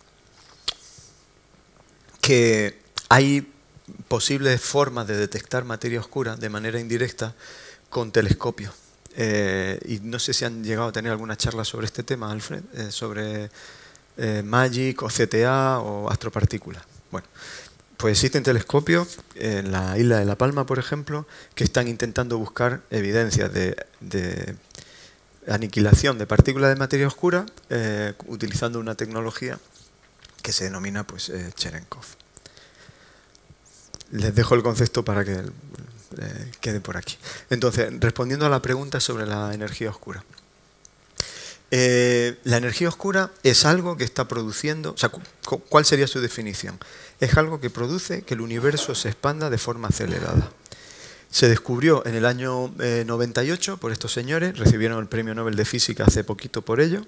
que hay posibles formas de detectar materia oscura de manera indirecta con telescopios. Y no sé si han llegado a tener alguna charla sobre este tema, Alfred, sobre MAGIC o CTA o astropartículas. Bueno, pues existen telescopios en la isla de La Palma, por ejemplo, que están intentando buscar evidencias de aniquilación de partículas de materia oscura utilizando una tecnología que se denomina pues, Cherenkov. Les dejo el concepto para que quede por aquí. Entonces, respondiendo a la pregunta sobre la energía oscura. La energía oscura es algo que está produciendo, o sea, ¿cuál sería su definición? Es algo que produce que el universo se expanda de forma acelerada. Se descubrió en el año 98 por estos señores, recibieron el premio Nobel de Física hace poquito por ello.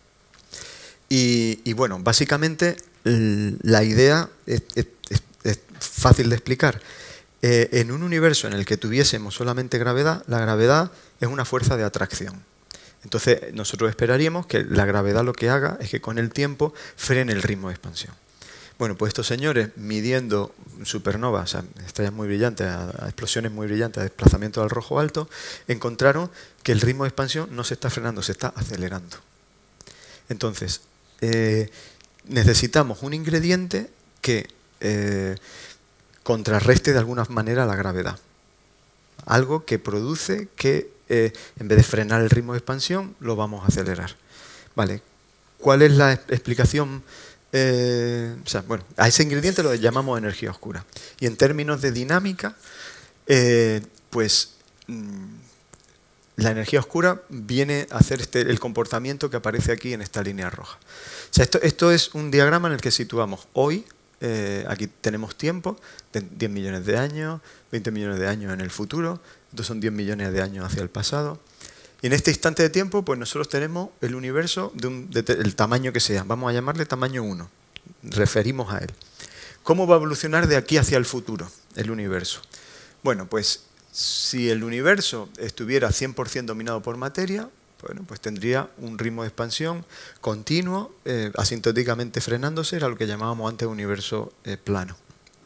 Y bueno, básicamente la idea es fácil de explicar. En un universo en el que tuviésemos solamente gravedad, la gravedad es una fuerza de atracción. Entonces nosotros esperaríamos que la gravedad lo que haga es que con el tiempo frene el ritmo de expansión. Bueno, pues estos señores midiendo supernovas, o sea, estrellas muy brillantes, a explosiones muy brillantes, a desplazamiento al rojo alto, encontraron que el ritmo de expansión no se está frenando, se está acelerando. Entonces, necesitamos un ingrediente que contrarreste de alguna manera la gravedad. Algo que produce que en vez de frenar el ritmo de expansión, lo vamos a acelerar. Vale. ¿Cuál es la explicación? O sea, bueno, a ese ingrediente lo llamamos energía oscura. Y en términos de dinámica, pues la energía oscura viene a hacer el comportamiento que aparece aquí en esta línea roja. O sea, esto es un diagrama en el que situamos hoy. Aquí tenemos tiempo, de 10 millones de años, 20 millones de años en el futuro, estos son 10 millones de años hacia el pasado. Y en este instante de tiempo, pues nosotros tenemos el universo del tamaño que sea, vamos a llamarle tamaño 1, referimos a él. ¿Cómo va a evolucionar de aquí hacia el futuro el universo? Bueno, pues si el universo estuviera 100% dominado por materia, bueno, pues tendría un ritmo de expansión continuo, asintóticamente frenándose, era lo que llamábamos antes universo plano.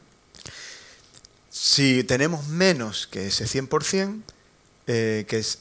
Si tenemos menos que ese 100%, que es,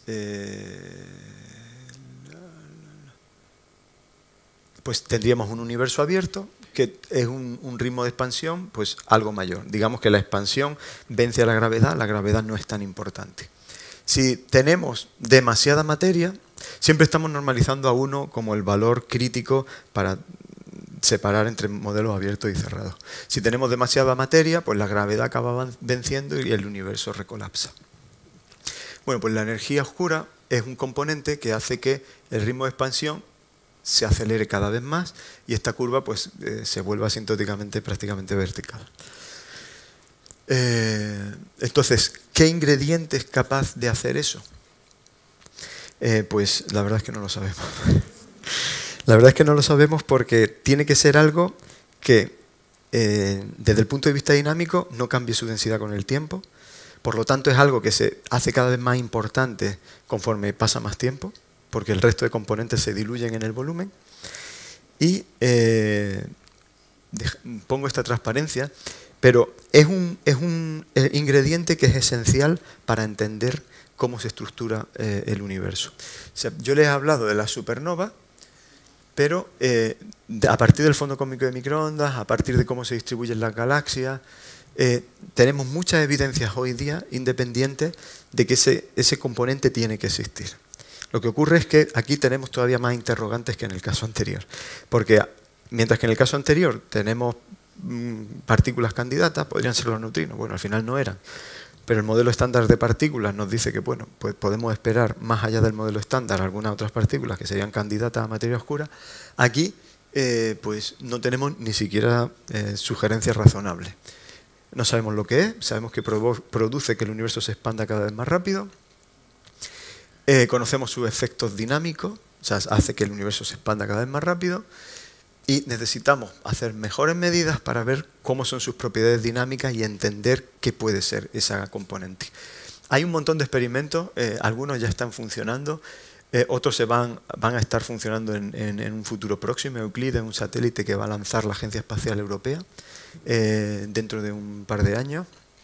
pues tendríamos un universo abierto, que es un ritmo de expansión pues algo mayor. Digamos que la expansión vence a la gravedad no es tan importante. Si tenemos demasiada materia, siempre estamos normalizando a 1 como el valor crítico para separar entre modelos abiertos y cerrados. Si tenemos demasiada materia, pues la gravedad acaba venciendo y el universo recolapsa. Bueno, pues la energía oscura es un componente que hace que el ritmo de expansión se acelere cada vez más y esta curva pues se vuelva asintóticamente prácticamente vertical. Entonces, ¿qué ingrediente es capaz de hacer eso? Pues la verdad es que no lo sabemos. La verdad es que no lo sabemos porque tiene que ser algo que desde el punto de vista dinámico no cambie su densidad con el tiempo. Por lo tanto es algo que se hace cada vez más importante conforme pasa más tiempo, porque el resto de componentes se diluyen en el volumen. Y pongo esta transparencia, pero es un ingrediente que es esencial para entender cómo se estructura el universo. O sea, yo les he hablado de la supernova, pero a partir del fondo cósmico de microondas, a partir de cómo se distribuyen las galaxias, tenemos muchas evidencias hoy día independientes de que ese componente tiene que existir. Lo que ocurre es que aquí tenemos todavía más interrogantes que en el caso anterior, porque mientras que en el caso anterior tenemos partículas candidatas, podrían ser los neutrinos, bueno, al final no eran. pero el modelo estándar de partículas nos dice que bueno, pues podemos esperar más allá del modelo estándar algunas otras partículas que serían candidatas a materia oscura. Aquí pues no tenemos ni siquiera sugerencias razonables. No sabemos lo que es, sabemos que produce que el universo se expanda cada vez más rápido. Conocemos sus efectos dinámicos, o sea, hace que el universo se expanda cada vez más rápido. Y necesitamos hacer mejores medidas para ver cómo son sus propiedades dinámicas y entender qué puede ser esa componente. Hay un montón de experimentos, algunos ya están funcionando, otros van a estar funcionando en un futuro próximo. Euclid es un satélite que va a lanzar la Agencia Espacial Europea dentro de un par de años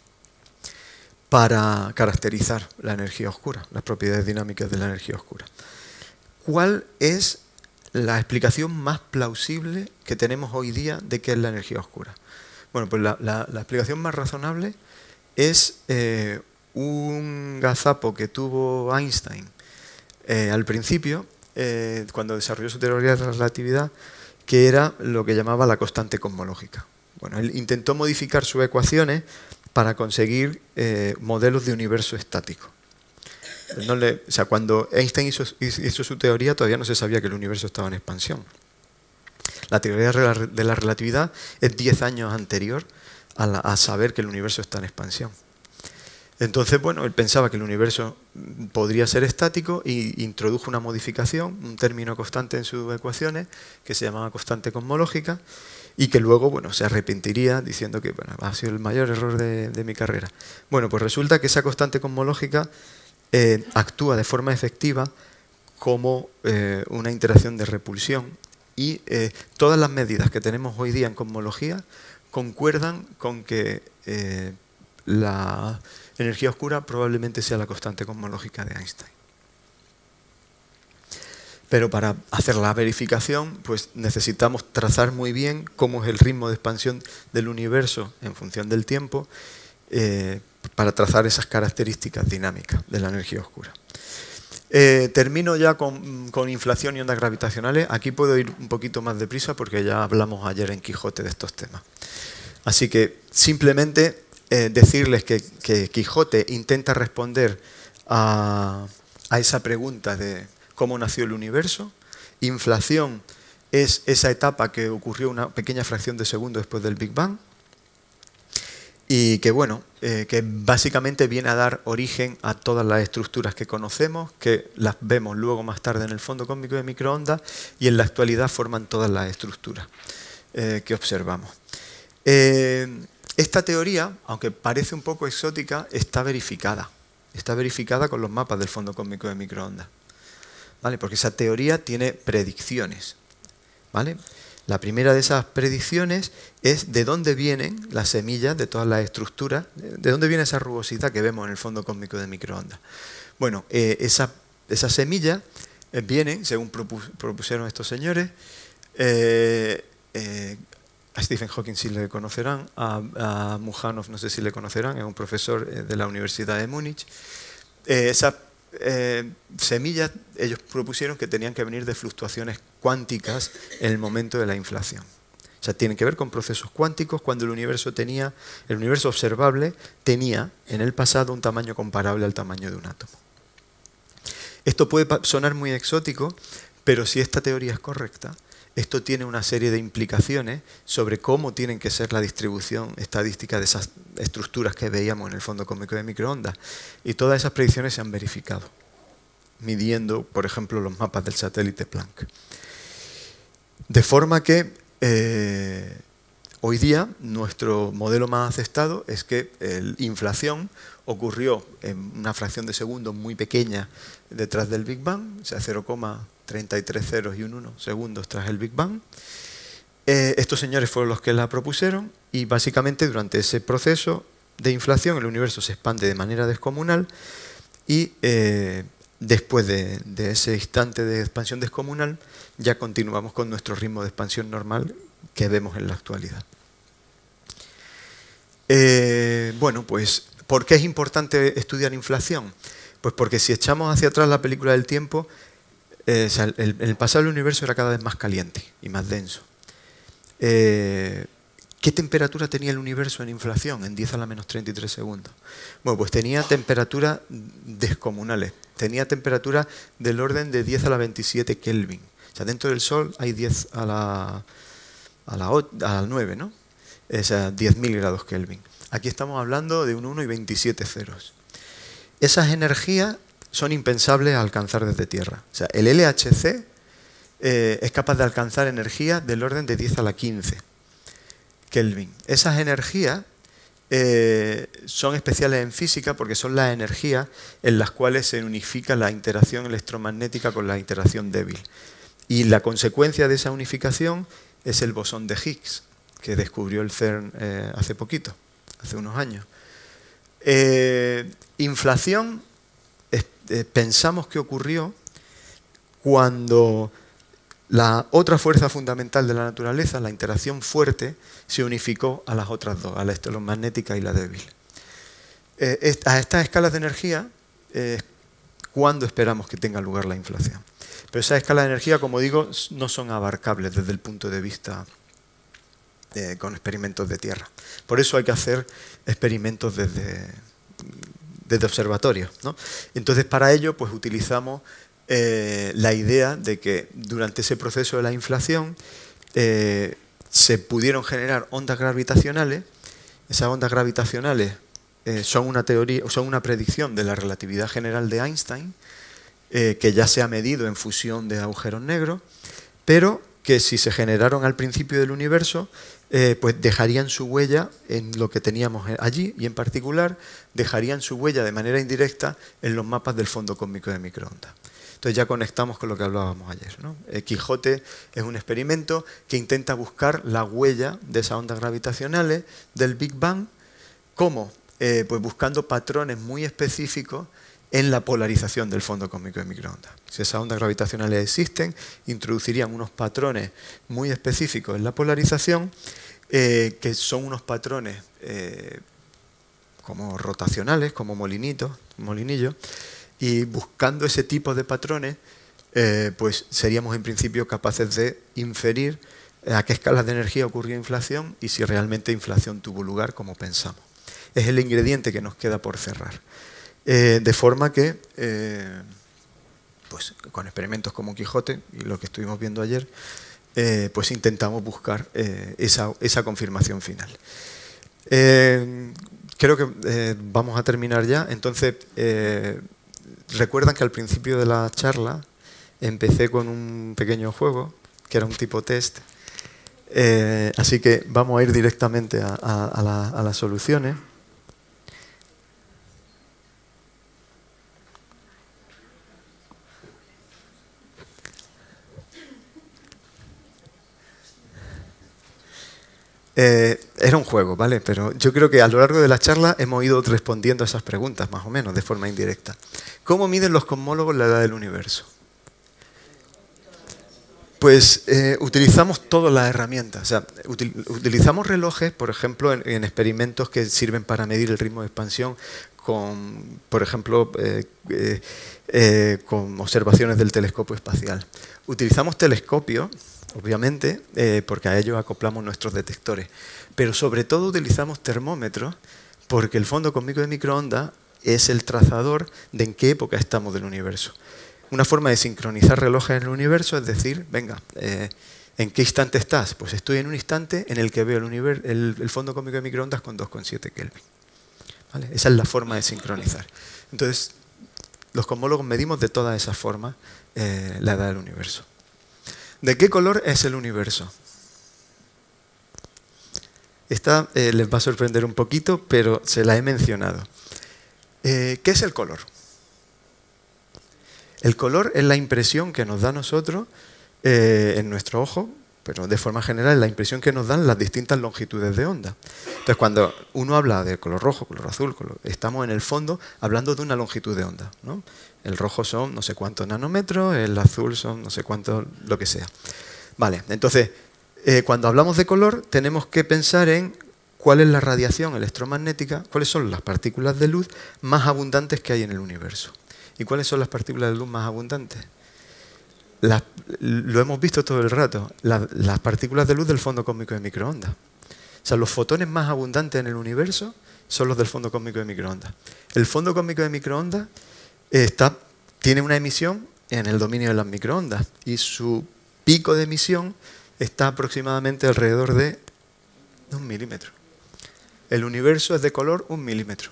para caracterizar la energía oscura, las propiedades dinámicas de la energía oscura. ¿Cuál es la explicación más plausible que tenemos hoy día de qué es la energía oscura? Bueno, pues la explicación más razonable es un gazapo que tuvo Einstein al principio, cuando desarrolló su teoría de la relatividad, que era lo que llamaba la constante cosmológica. Bueno, él intentó modificar sus ecuaciones para conseguir modelos de universo estático. O sea, cuando Einstein hizo su teoría, todavía no se sabía que el universo estaba en expansión. La teoría de la relatividad es 10 años anterior a saber que el universo está en expansión. Entonces, bueno, él pensaba que el universo podría ser estático e introdujo una modificación, un término constante en sus ecuaciones, que se llamaba constante cosmológica, y que luego, bueno, se arrepentiría diciendo que bueno, ha sido el mayor error de mi carrera. Bueno, pues resulta que esa constante cosmológica actúa de forma efectiva como una interacción de repulsión y todas las medidas que tenemos hoy día en cosmología concuerdan con que la energía oscura probablemente sea la constante cosmológica de Einstein. Pero para hacer la verificación, pues necesitamos trazar muy bien cómo es el ritmo de expansión del universo en función del tiempo, para trazar esas características dinámicas de la energía oscura. Termino ya con inflación y ondas gravitacionales. Aquí puedo ir un poquito más deprisa porque ya hablamos ayer en Quijote de estos temas. Así que simplemente decirles que Quijote intenta responder a esa pregunta de cómo nació el universo. Inflación es esa etapa que ocurrió una pequeña fracción de segundo después del Big Bang. Y que bueno, que básicamente viene a dar origen a todas las estructuras que conocemos, que las vemos luego más tarde en el fondo cósmico de microondas y en la actualidad forman todas las estructuras que observamos. Esta teoría, aunque parece un poco exótica, está verificada. Está verificada con los mapas del fondo cósmico de microondas, ¿vale? Porque esa teoría tiene predicciones, ¿vale? La primera de esas predicciones es de dónde vienen las semillas de todas las estructuras, de dónde viene esa rugosidad que vemos en el fondo cósmico de microondas. Bueno, esas semillas vienen, según propusieron estos señores, a Stephen Hawking sí le conocerán, a Mujanov no sé si le conocerán, es un profesor de la Universidad de Múnich. Esas semillas, ellos propusieron que tenían que venir de fluctuaciones cuánticas en el momento de la inflación. O sea, tienen que ver con procesos cuánticos cuando el universo observable tenía en el pasado un tamaño comparable al tamaño de un átomo. Esto puede sonar muy exótico, pero si esta teoría es correcta, esto tiene una serie de implicaciones sobre cómo tienen que ser la distribución estadística de esas estructuras que veíamos en el fondo cósmico de microondas. Y todas esas predicciones se han verificado, midiendo, por ejemplo, los mapas del satélite Planck. De forma que hoy día nuestro modelo más aceptado es que la inflación ocurrió en una fracción de segundo muy pequeña detrás del Big Bang, o sea, 0,33 ceros y un 1 segundos tras el Big Bang. Estos señores fueron los que la propusieron y básicamente durante ese proceso de inflación el universo se expande de manera descomunal y después de ese instante de expansión descomunal ya continuamos con nuestro ritmo de expansión normal que vemos en la actualidad. Bueno, pues ¿por qué es importante estudiar inflación? Pues porque si echamos hacia atrás la película del tiempo, en el pasado el universo era cada vez más caliente y más denso. ¿Qué temperatura tenía el universo en inflación en 10 a la menos 33 segundos? Bueno, pues tenía temperaturas descomunales. Tenía temperatura del orden de 10 a la 27 Kelvin. O sea, dentro del Sol hay 10 a la 9, ¿no? O sea, 10.000 grados Kelvin. Aquí estamos hablando de un 1 y 27 ceros. Esas energías son impensables a alcanzar desde Tierra. O sea, el LHC es capaz de alcanzar energía del orden de 10 a la 15 Kelvin. Esas energías son especiales en física porque son las energías en las cuales se unifica la interacción electromagnética con la interacción débil. Y la consecuencia de esa unificación es el bosón de Higgs, que descubrió el CERN hace poquito, hace unos años. Inflación, pensamos que ocurrió cuando la otra fuerza fundamental de la naturaleza, la interacción fuerte, se unificó a las otras dos, a la electromagnética y la débil. A estas escalas de energía, ¿cuándo esperamos que tenga lugar la inflación? Pero esas escalas de energía, como digo, no son abarcables desde el punto de vista con experimentos de Tierra. Por eso hay que hacer experimentos desde observatorios, ¿no? Entonces, para ello, pues utilizamos la idea de que durante ese proceso de la inflación se pudieron generar ondas gravitacionales. Esas ondas gravitacionales son una teoría, son una predicción de la relatividad general de Einstein, que ya se ha medido en fusión de agujeros negros, pero que si se generaron al principio del universo, pues dejarían su huella en lo que teníamos allí, y en particular dejarían su huella de manera indirecta en los mapas del fondo cósmico de microondas. Entonces ya conectamos con lo que hablábamos ayer, ¿no? Quijote es un experimento que intenta buscar la huella de esas ondas gravitacionales del Big Bang. ¿Cómo? Pues buscando patrones muy específicos en la polarización del fondo cósmico de microondas. Si esas ondas gravitacionales existen, introducirían unos patrones muy específicos en la polarización, que son unos patrones como rotacionales, como molinillos, y buscando ese tipo de patrones, pues seríamos en principio capaces de inferir a qué escalas de energía ocurrió inflación y si realmente inflación tuvo lugar como pensamos. Es el ingrediente que nos queda por cerrar. De forma que, pues con experimentos como Quijote y lo que estuvimos viendo ayer, pues intentamos buscar esa confirmación final. Creo que vamos a terminar ya. Entonces, recuerdan que al principio de la charla empecé con un pequeño juego, que era un tipo test. Así que vamos a ir directamente a las soluciones. Era un juego, ¿vale? Pero yo creo que a lo largo de la charla hemos ido respondiendo a esas preguntas, más o menos, de forma indirecta. ¿Cómo miden los cosmólogos la edad del universo? Pues utilizamos todas las herramientas. O sea, utilizamos relojes, por ejemplo, en experimentos que sirven para medir el ritmo de expansión con, por ejemplo, con observaciones del telescopio espacial. Utilizamos telescopios, obviamente, porque a ellos acoplamos nuestros detectores. Pero sobre todo utilizamos termómetros, porque el fondo cósmico de microondas es el trazador de en qué época estamos del universo. Una forma de sincronizar relojes en el universo es decir, venga, ¿en qué instante estás? Pues estoy en un instante en el que veo el fondo cósmico de microondas con 2,7 Kelvin. ¿Vale? Esa es la forma de sincronizar. Entonces, los cosmólogos medimos de todas esas formas la edad del universo. ¿De qué color es el universo? Esta les va a sorprender un poquito, pero se la he mencionado. ¿Qué es el color? El color es la impresión que nos da a nosotros en nuestro ojo, pero de forma general es la impresión que nos dan las distintas longitudes de onda. Entonces, cuando uno habla de color rojo, color azul, estamos en el fondo hablando de una longitud de onda, ¿no? El rojo son no sé cuántos nanómetros, el azul son no sé cuántos, lo que sea. Vale, entonces, cuando hablamos de color, tenemos que pensar en cuál es la radiación electromagnética, cuáles son las partículas de luz más abundantes que hay en el universo. ¿Y cuáles son las partículas de luz más abundantes? Lo hemos visto todo el rato, las partículas de luz del fondo cósmico de microondas. O sea, los fotones más abundantes en el universo son los del fondo cósmico de microondas. El fondo cósmico de microondas tiene una emisión en el dominio de las microondas y su pico de emisión está aproximadamente alrededor de 1 milímetro. El universo es de color 1 milímetro.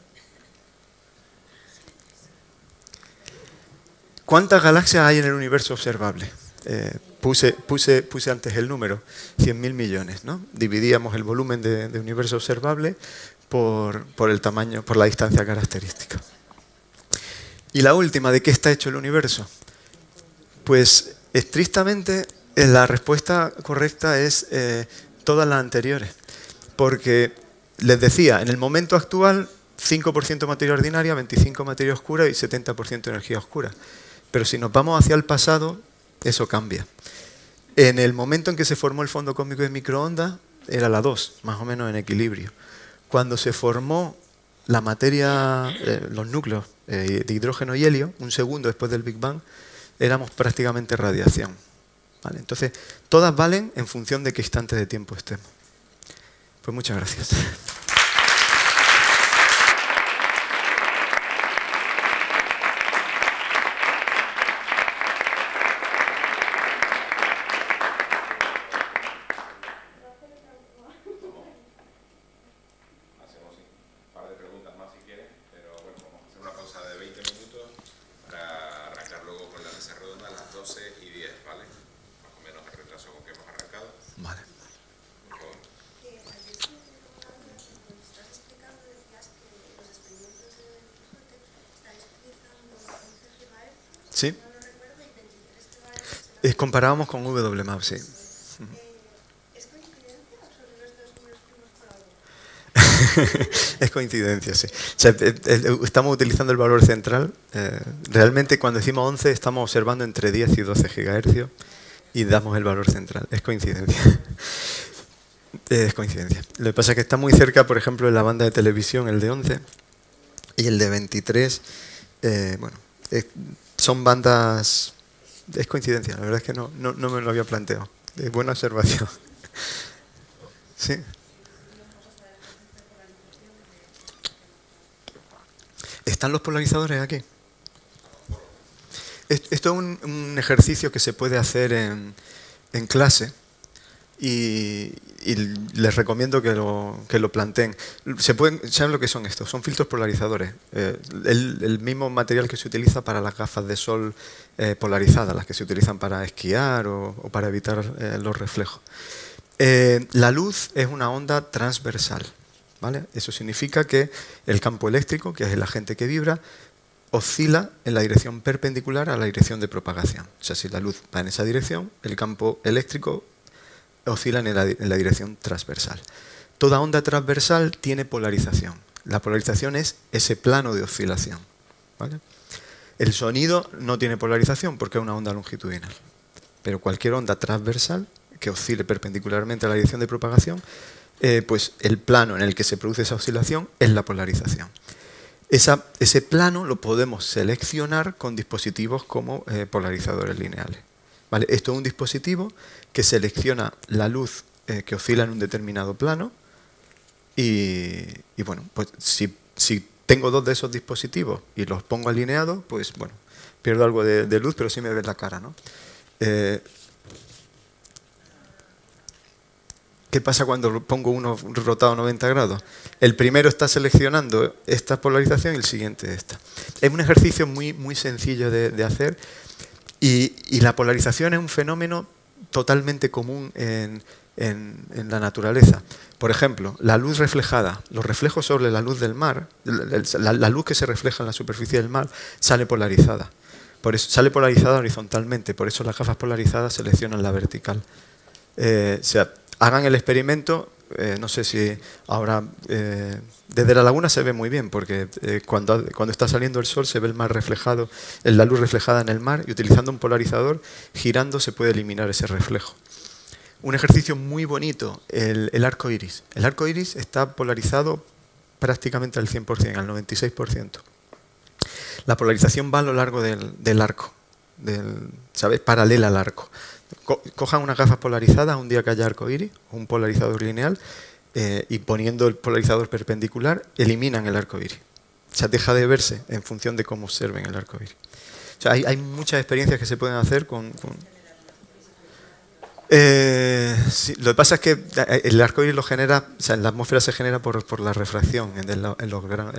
¿Cuántas galaxias hay en el universo observable? Puse antes el número, 100.000 millones, ¿no? Dividíamos el volumen de universo observable por el tamaño, por la distancia característica. Y la última, ¿de qué está hecho el universo? Pues estrictamente la respuesta correcta es todas las anteriores. Porque les decía, en el momento actual, 5% materia ordinaria, 25% materia oscura y 70% energía oscura. Pero si nos vamos hacia el pasado, eso cambia. En el momento en que se formó el fondo cósmico de microondas, era la 2, más o menos en equilibrio. Cuando se formó la materia, los núcleos de hidrógeno y helio, un segundo después del Big Bang, éramos prácticamente radiación. ¿Vale? Entonces, todas valen en función de qué instante de tiempo estemos. Pues muchas gracias. ¿Sí? Comparábamos con WMAP, sí. ¿Es coincidencia o son los dos números primos por algo? Es coincidencia, sí. O sea, estamos utilizando el valor central. Realmente cuando decimos 11 estamos observando entre 10 y 12 GHz y damos el valor central. Es coincidencia. Es coincidencia. Lo que pasa es que está muy cerca, por ejemplo, de la banda de televisión, el de 11, y el de 23, bueno, son bandas... Es coincidencia, la verdad es que no me lo había planteado. Es buena observación. Sí. ¿Están los polarizadores aquí? Esto es un ejercicio que se puede hacer en clase y les recomiendo que lo planteen. ¿Saben lo que son estos? Son filtros polarizadores. El mismo material que se utiliza para las gafas de sol polarizadas, las que se utilizan para esquiar o para evitar los reflejos. La luz es una onda transversal, ¿vale? Eso significa que el campo eléctrico, que es el agente que vibra, oscila en la dirección perpendicular a la dirección de propagación. O sea, si la luz va en esa dirección, el campo eléctrico oscila en la dirección transversal. Toda onda transversal tiene polarización. La polarización es ese plano de oscilación, ¿vale? El sonido no tiene polarización porque es una onda longitudinal. Pero cualquier onda transversal que oscile perpendicularmente a la dirección de propagación, pues el plano en el que se produce esa oscilación es la polarización. Ese plano lo podemos seleccionar con dispositivos como polarizadores lineales, ¿vale? Esto es un dispositivo que selecciona la luz que oscila en un determinado plano y bueno, pues si tengo dos de esos dispositivos y los pongo alineados, pues bueno, pierdo algo de luz, pero sí me ve la cara, ¿no? ¿Qué pasa cuando pongo uno rotado 90 grados? El primero está seleccionando esta polarización y el siguiente esta. Es un ejercicio muy, muy sencillo de hacer y la polarización es un fenómeno totalmente común en la naturaleza. Por ejemplo, la luz reflejada, los reflejos sobre la luz del mar, la luz que se refleja en la superficie del mar sale polarizada. Por eso, sale polarizada horizontalmente, por eso las gafas polarizadas seleccionan la vertical. O sea, hagan el experimento, no sé si ahora desde la laguna se ve muy bien, porque cuando está saliendo el sol se ve el mar reflejado, la luz reflejada en el mar, y utilizando un polarizador, girando se puede eliminar ese reflejo. Un ejercicio muy bonito, el arco iris. El arco iris está polarizado prácticamente al 100%, al 96%. La polarización va a lo largo del arco, ¿sabes? Paralela al arco. Cojan unas gafas polarizadas un día que haya arco iris, un polarizador lineal, y poniendo el polarizador perpendicular, eliminan el arco iris. O sea, deja de verse en función de cómo observen el arco iris. O sea, hay muchas experiencias que se pueden hacer con... sí, lo que pasa es que el arco iris lo genera, o sea, en la atmósfera se genera por la refracción en los granos.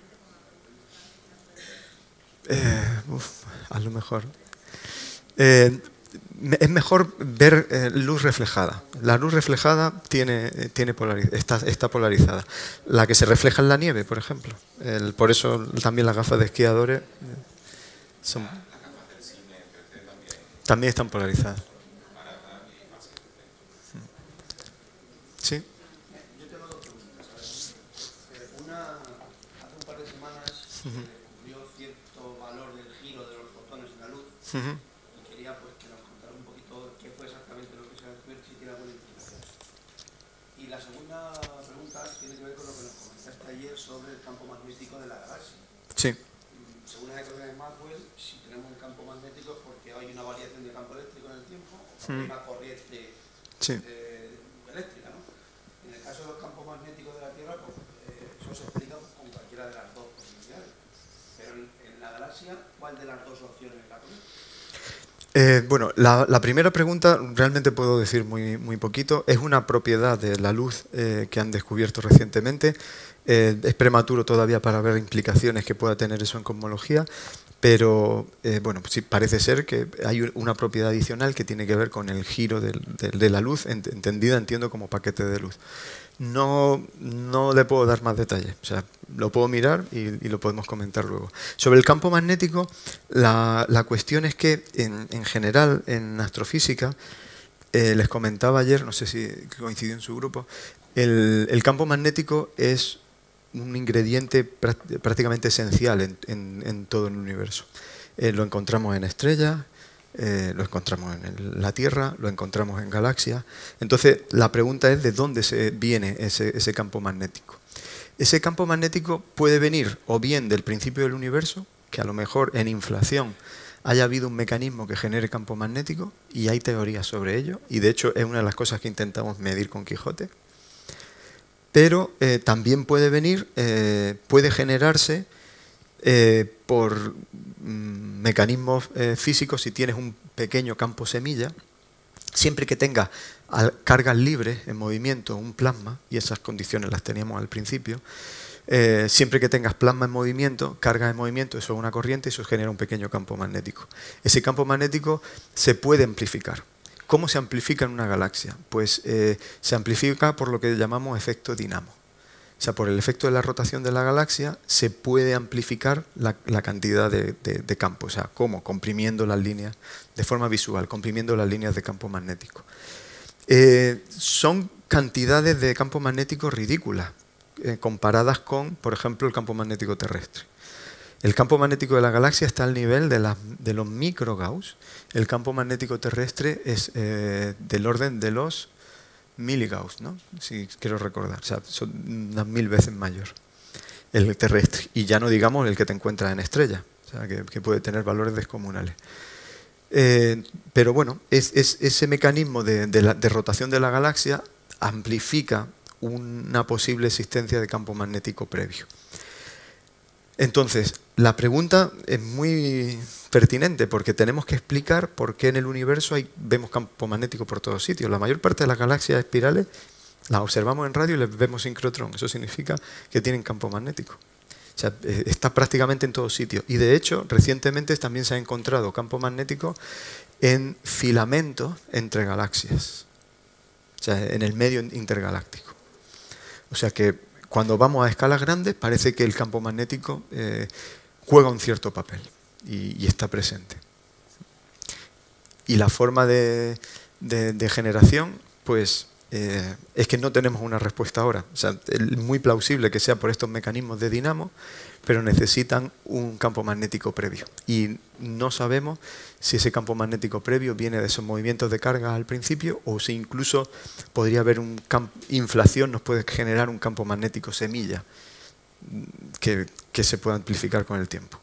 A lo mejor. Es mejor ver luz reflejada. La luz reflejada está polarizada. La que se refleja en la nieve, por ejemplo. Por eso también las gafas de esquiadores también están polarizadas. ¿Sí? Yo tengo dos preguntas. A ver. Una, hace un par de semanas se descubrió cierto valor del giro de los fotones en la luz y quería pues que nos contara un poquito qué fue exactamente lo que se ha descubierto, si tiene alguna implicación. Y la segunda pregunta tiene que ver con lo que nos comentaste ayer sobre el campo magnético de la galaxia. Sí. Según las ecuaciones de Maxwell, si tenemos un campo magnético es porque hay una variación de campo eléctrico en el tiempo o porque hay una corriente eléctrica, ¿no? En el caso de los campos magnéticos de la Tierra, pues eso se explica con cualquiera de las dos posibilidades. Pero en la galaxia, ¿cuál de las dos opciones es la correcta? Bueno, la primera pregunta realmente puedo decir muy poquito. Es una propiedad de la luz que han descubierto recientemente. Es prematuro todavía para ver implicaciones que pueda tener eso en cosmología, pero bueno, pues sí, parece ser que hay una propiedad adicional que tiene que ver con el giro de la luz, entendida, entiendo, como paquete de luz. No le puedo dar más detalles, o sea, lo puedo mirar y lo podemos comentar luego. Sobre el campo magnético, la cuestión es que en general, en astrofísica, les comentaba ayer, no sé si coincidió en su grupo, el campo magnético es un ingrediente prácticamente esencial en todo el universo. Lo encontramos en estrellas, lo encontramos en la Tierra, lo encontramos en galaxias. Entonces, la pregunta es de dónde viene ese campo magnético. Ese campo magnético puede venir o bien del principio del universo, que a lo mejor en inflación haya habido un mecanismo que genere campo magnético, y hay teorías sobre ello, y de hecho es una de las cosas que intentamos medir con Quijote. Pero también puede venir, puede generarse por mecanismos físicos. Si tienes un pequeño campo semilla, siempre que tenga cargas libres en movimiento, un plasma, y esas condiciones las teníamos al principio, siempre que tengas plasma en movimiento, cargas en movimiento, eso es una corriente y eso genera un pequeño campo magnético. Ese campo magnético se puede amplificar. ¿Cómo se amplifica en una galaxia? Pues se amplifica por lo que llamamos efecto dinamo. O sea, por el efecto de la rotación de la galaxia se puede amplificar la cantidad de campo. O sea, ¿cómo? Comprimiendo las líneas, de forma visual, comprimiendo las líneas de campo magnético. Son cantidades de campo magnético ridículas, comparadas con, por ejemplo, el campo magnético terrestre. El campo magnético de la galaxia está al nivel de los microgauss. El campo magnético terrestre es del orden de los miligauss, ¿no? Si quiero recordar. O sea, son unas 1000 veces mayor el terrestre. Y ya no digamos el que te encuentras en estrellas, o sea, que puede tener valores descomunales. Pero bueno, ese mecanismo de rotación de la galaxia amplifica una posible existencia de campo magnético previo. Entonces, la pregunta es muy pertinente porque tenemos que explicar por qué en el universo vemos campo magnético por todos sitios. La mayor parte de las galaxias espirales las observamos en radio y les vemos sincrotrón. Eso significa que tienen campo magnético. O sea, está prácticamente en todos sitios. Y de hecho, recientemente también se ha encontrado campo magnético en filamentos entre galaxias. O sea, en el medio intergaláctico. O sea que cuando vamos a escalas grandes parece que el campo magnético juega un cierto papel y está presente. Y la forma de generación, pues es que no tenemos una respuesta ahora. O sea, es muy plausible que sea por estos mecanismos de dinamo, pero necesitan un campo magnético previo. Y no sabemos si ese campo magnético previo viene de esos movimientos de carga al principio o si incluso podría haber inflación, nos puede generar un campo magnético semilla que se pueda amplificar con el tiempo.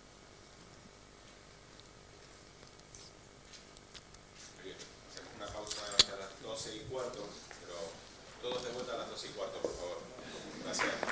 Hacemos una pausa. 2:15, por favor. Gracias.